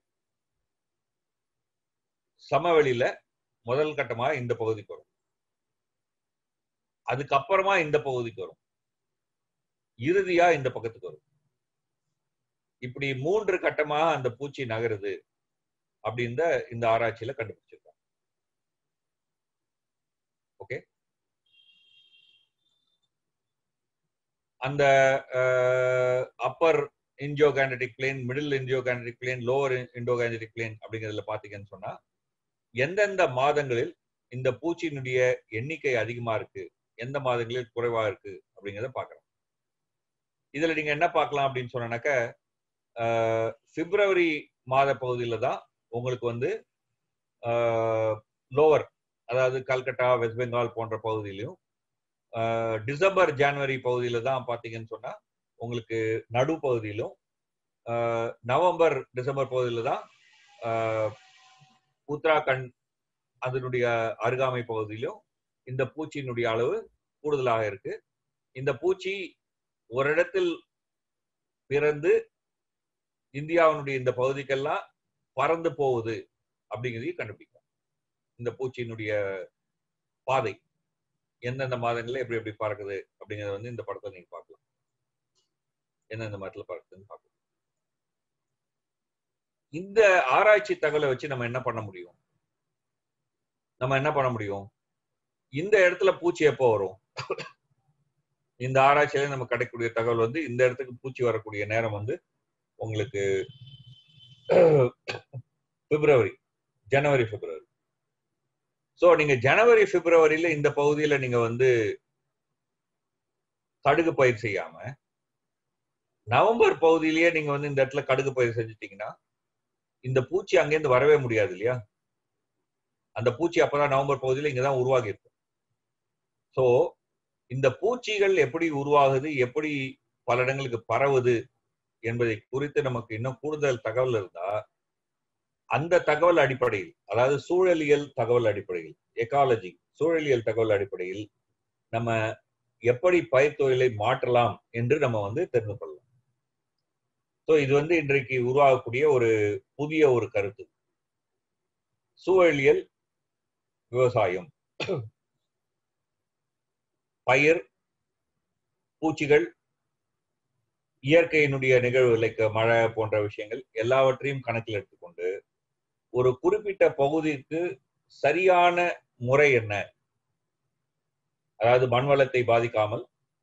சமவெளியில முதல் கட்டமா இந்த பகுதிக்கு வரும். அதுக்கப்புறமா இந்த பகுதிக்கு வரும். இறுதியா இந்த பக்கத்துக்கு வரும். இப்படி மூன்று கட்டமா அந்த பூச்சி நகருது அப்படின்னு இந்த ஆராய்ச்சியில கண்டுபிடிச்சிருக்காங்க. ஓகே. அந்த upper Indo Gangetic plain, middle Indo Gangetic plain, lower Indo Gangetic plain அப்படிங்கிறதுல பாத்தீங்கன்னு சொன்னா எந்தெந்த மாதங்களில் இந்த பூச்சியினுடைய எண்ணிக்கை அதிகமா இருக்கு, எந்த மாதங்களில் குறைவா இருக்கு அப்படிங்கிறத பாக்குறோம். இதுல நீங்க என்ன பார்க்கலாம் அப்படின்னு சொன்னாக்க பிப்ரவரி மாத பகுதியில தான் உங்களுக்கு வந்து லோவர், அதாவது கல்கட்டா, வெஸ்ட் பெங்கால் போன்ற பகுதியிலும், டிசம்பர் ஜனவரி பகுதியில தான் பாத்தீங்கன்னு சொன்னா உங்களுக்கு நடு பகுதியிலும், நவம்பர் டிசம்பர் பகுதியில தான் உத்தராகண்ட் அதனுடைய அருகாமை பகுதியிலும் இந்த பூச்சியினுடைய அளவு கூடுதலாக இருக்கு. இந்த பூச்சி ஒரு இடத்தில் பிறந்து இந்தியாவினுடைய இந்த பகுதிக்கெல்லாம் பறந்து போகுது அப்படிங்கிறதையும் கண்டுபிடிக்கும். இந்த பூச்சியினுடைய பாதை எந்தெந்த மாதங்கள்ல எப்படி எப்படி பறக்குது அப்படிங்கறத வந்து இந்த படத்துல நீங்க பார்க்கலாம். எந்தெந்த மாதத்துல பறக்குதுன்னு பார்க்கலாம். இந்த ஆராய்ச்சி தகவலை வச்சு நம்ம என்ன பண்ண முடியும்? நம்ம என்ன பண்ண முடியும்? இந்த இடத்துல பூச்சி எப்போ வரும்? இந்த ஆராய்ச்சியில நம்ம கிடைக்கக்கூடிய தகவல் வந்து இந்த இடத்துக்கு பூச்சி வரக்கூடிய நேரம் வந்து உங்களுக்கு பிப்ரவரி, ஜனவரி, பிப்ரவரி. சோ நீங்க ஜனவரி பிப்ரவரியில இந்த பகுதியில நீங்க வந்து கடுகு பயிர் செய்யாம நவம்பர் பகுதியிலேயே நீங்க வந்து இந்த இடத்துல கடுகு பயிர் செஞ்சுட்டீங்கன்னா இந்த பூச்சி அங்கேருந்து வரவே முடியாது இல்லையா? அந்த பூச்சி அப்பதான் நவம்பர் பகுதியில இங்கதான் உருவாகி இருக்கும். சோ இந்த பூச்சிகள் எப்படி உருவாகுது, எப்படி பல இடங்களுக்கு பரவுது என்பதை குறித்து நமக்கு இன்னும் கூடுதல் தகவல் இருந்தா அந்த தகவல் அடிப்படையில், அதாவது சூழலியல் தகவல் அடிப்படையில், எக்காலஜி சூழலியல் தகவல் அடிப்படையில் நம்ம எப்படி பயிர் தொழிலை மாற்றலாம் என்று நம்ம வந்து தெரிந்து கொள்ளலாம். ஸோ இது வந்து இன்றைக்கு உருவாகக்கூடிய ஒரு புதிய ஒரு கருத்து, சூழலியல் விவசாயம். பயிர், பூச்சிகள், இயற்கையினுடைய நிகழ்வுகளை, மழை போன்ற விஷயங்கள் எல்லாவற்றையும் கணக்கில் எடுத்துக்கொண்டு ஒரு குறிப்பிட்ட பகுதிக்கு சரியான முறை என்ன, அதாவது மண்வளத்தை பாதிக்காமல்,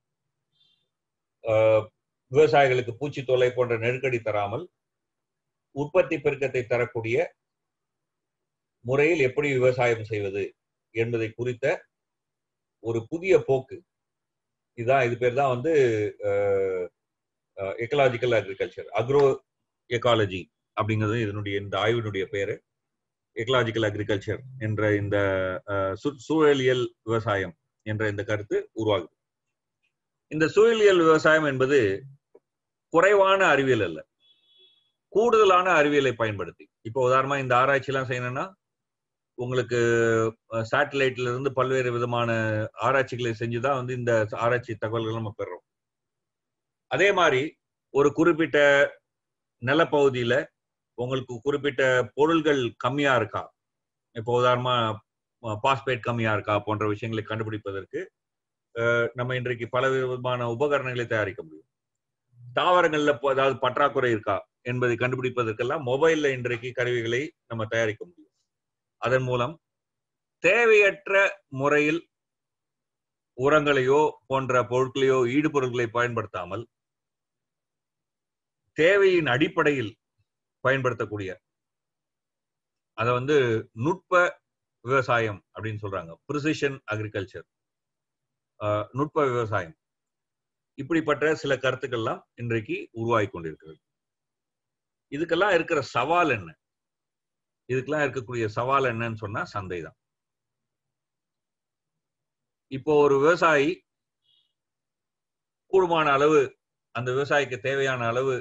விவசாயிகளுக்கு பூச்சி தொல்லை போன்ற நெருக்கடி தராமல், உற்பத்தி பெருக்கத்தை தரக்கூடிய முறையில் எப்படி விவசாயம் செய்வது என்பதை குறித்த ஒரு புதிய போக்கு இதுதான். இது பேர் தான் வந்து எக்கலாஜிக்கல் அக்ரிகல்ச்சர், அக்ரோ எக்காலஜி அப்படிங்கிறது இதனுடைய இந்த ஆய்வினுடைய பேரு. எக்கலாஜிக்கல் அக்ரிகல்ச்சர் என்ற இந்த சூழலியல் விவசாயம் என்ற இந்த கருத்து உருவாகுது. இந்த சூழலியல் விவசாயம் என்பது குறைவான அறிவியல் அல்ல, கூடுதலான அறிவியலை பயன்படுத்தி. இப்போ உதாரணமா இந்த ஆராய்ச்சி எல்லாம் செய்யணும்னா உங்களுக்கு சேட்டலைட்ல இருந்து பல்வேறு விதமான ஆராய்ச்சிகளை செஞ்சுதான் வந்து இந்த ஆராய்ச்சி தகவல்கள் நம்ம பெறுறோம். அதே மாதிரி ஒரு குறிப்பிட்ட நிலப்பகுதியில உங்களுக்கு குறிப்பிட்ட பொருள்கள் கம்மியா இருக்கா, இப்போ உதாரணமா பாஸ்பேட் கம்மியா இருக்கா போன்ற விஷயங்களை கண்டுபிடிப்பதற்கு நம்ம இன்றைக்கு பல விதமான உபகரணங்களை தயாரிக்க முடியும். தாவரங்கள்ல ஏதாவது பற்றாக்குறை இருக்கா என்பதை கண்டுபிடிப்பதற்கெல்லாம் மொபைல்ல இன்றைக்கு கருவிகளை நம்ம தயாரிக்க முடியும். அதன் மூலம் தேவையற்ற முறையில் உரங்களையோ போன்ற பொருட்களையோ ஈடுபொருட்களை பயன்படுத்தாமல் தேவையின் அடிப்படையில் பயன்படுத்தக்கூடிய, அத வந்து நுட்ப விவசாயம் அப்படின்னு சொல்றாங்க, பிரிசிஷன் அக்ரிகல்ச்சர், நுட்ப விவசாயம். இப்படிப்பட்ட சில கருத்துக்கள்லாம் இன்றைக்கு உருவாகி கொண்டிருக்கிறது. இதுக்கெல்லாம் இருக்கிற சவால் என்ன? இதுக்கெல்லாம் இருக்கக்கூடிய சவால் என்னன்னு சொன்னா சந்தை தான். இப்போ ஒரு விவசாயி கூடுமான அளவு அந்த விவசாயிக்கு தேவையான அளவு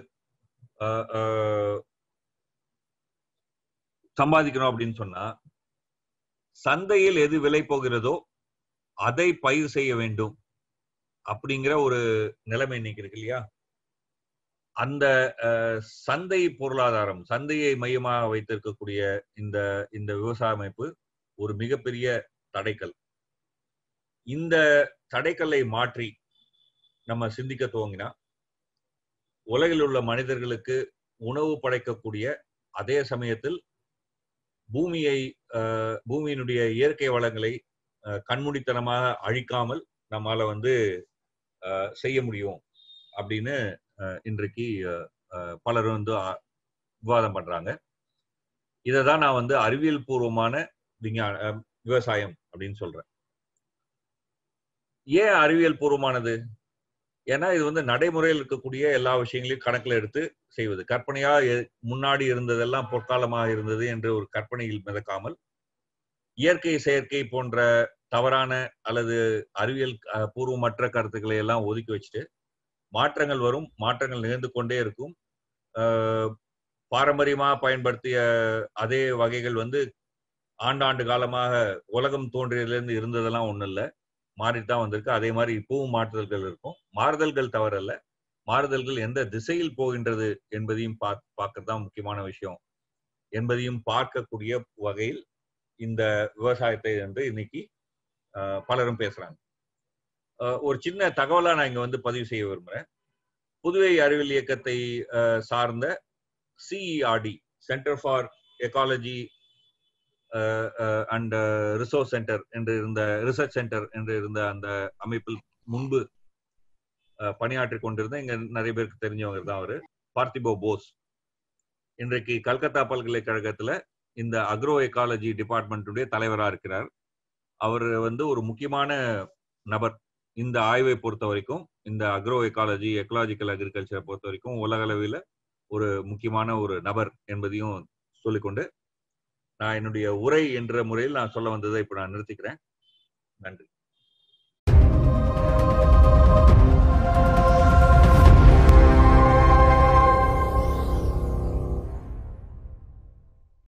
சம்பாதிக்கணும் அப்படின்னு சொன்னா சந்தையில் எது விலை போகிறதோ அதை பயிர் செய்ய வேண்டும் அப்படிங்கிற ஒரு நிலைமை இன்னைக்கு இருக்கு இல்லையா? அந்த சந்தை பொருளாதாரம், சந்தையை மையமாக வைத்திருக்கக்கூடிய இந்த இந்த விவசாய அமைப்பு ஒரு மிகப்பெரிய தடைக்கல். இந்த தடைக்கல்லை மாற்றி நம்ம சிந்திக்க துவங்கினா உலகில் உள்ள மனிதர்களுக்கு உணவு படைக்கக்கூடிய அதே சமயத்தில் பூமியை பூமியினுடைய இயற்கை வளங்களை கண்மூடித்தனமாக அழிக்காமல் நம்மால வந்து செய்ய முடியும் அப்படின்னு இன்றைக்கு பலர் வந்து விவாதம் பண்றாங்க. இதை தான் நான் வந்து அறிவியல் பூர்வமான விஞ்ஞான விவசாயம் அப்படின்னு சொல்றேன். ஏன் அறிவியல் பூர்வமானது? ஏன்னா இது வந்து நடைமுறையில் இருக்கக்கூடிய எல்லா விஷயங்களையும் கணக்கில் எடுத்து செய்வது. கற்பனையா முன்னாடி இருந்ததெல்லாம் பொற்காலமாக இருந்தது என்று ஒரு கற்பனையில் மிதக்காமல் இயற்கை செயற்கை போன்ற தவறான அல்லது அறிவியல் பூர்வமற்ற கருத்துக்களை எல்லாம் ஒதுக்கி வச்சுட்டு மாற்றங்கள் வரும், மாற்றங்கள் நிகழ்ந்து கொண்டே இருக்கும். பாரம்பரியமாக பயன்படுத்திய அதே வகைகள் வந்து ஆண்டாண்டு காலமாக உலகம் தோன்றியதிலிருந்து இருந்ததெல்லாம் ஒன்றும் இல்லை, மாறித்தான் வந்திருக்கு. அதே மாதிரி இப்பவும் மாற்றுதல்கள் இருக்கும். மாறுதல்கள் தவறல்ல, மாறுதல்கள் எந்த திசையில் போகின்றது என்பதையும் பார்க்க பார்க்கறதுதான் முக்கியமான விஷயம் என்பதையும் பார்க்கக்கூடிய வகையில் இந்த விவசாயத்தை வந்து இன்னைக்கு பலரும் பேசுறாங்க. ஒரு சின்ன தகவலா நான் இங்க வந்து பதிவு செய்ய விரும்புறேன். புதுவை அறிவியல் இயக்கத்தை சார்ந்த CERD, centre for ecology and resource centre என்று இருந்த ரிசர்ச் சென்டர் என்று இருந்த அந்த அமைப்பில் முன்பு பணியாற்றி கொண்டிருந்த இங்க நிறைய பேருக்கு தெரிஞ்சவங்க தான் அவரு, பார்த்திபோ போஸ். இன்றைக்கு கல்கத்தா பல்கலைக்கழகத்துல இந்த அக்ரோ எக்காலஜி டிபார்ட்மெண்ட்டுடைய தலைவரா இருக்கிறார். அவர் வந்து ஒரு முக்கியமான நபர் இந்த ஆய்வை பொறுத்த வரைக்கும். இந்த அக்ரோ எக்காலஜி, எக்கலாஜிக்கல் அக்ரிகல்ச்சரை பொறுத்த வரைக்கும் உலக அளவில் ஒரு முக்கியமான ஒரு நபர் என்பதையும் சொல்லிக்கொண்டு நான் என்னுடைய உரை என்ற முறையில் நான் சொல்ல வந்ததை இப்ப நான் நிறுத்திக்கிறேன். நன்றி.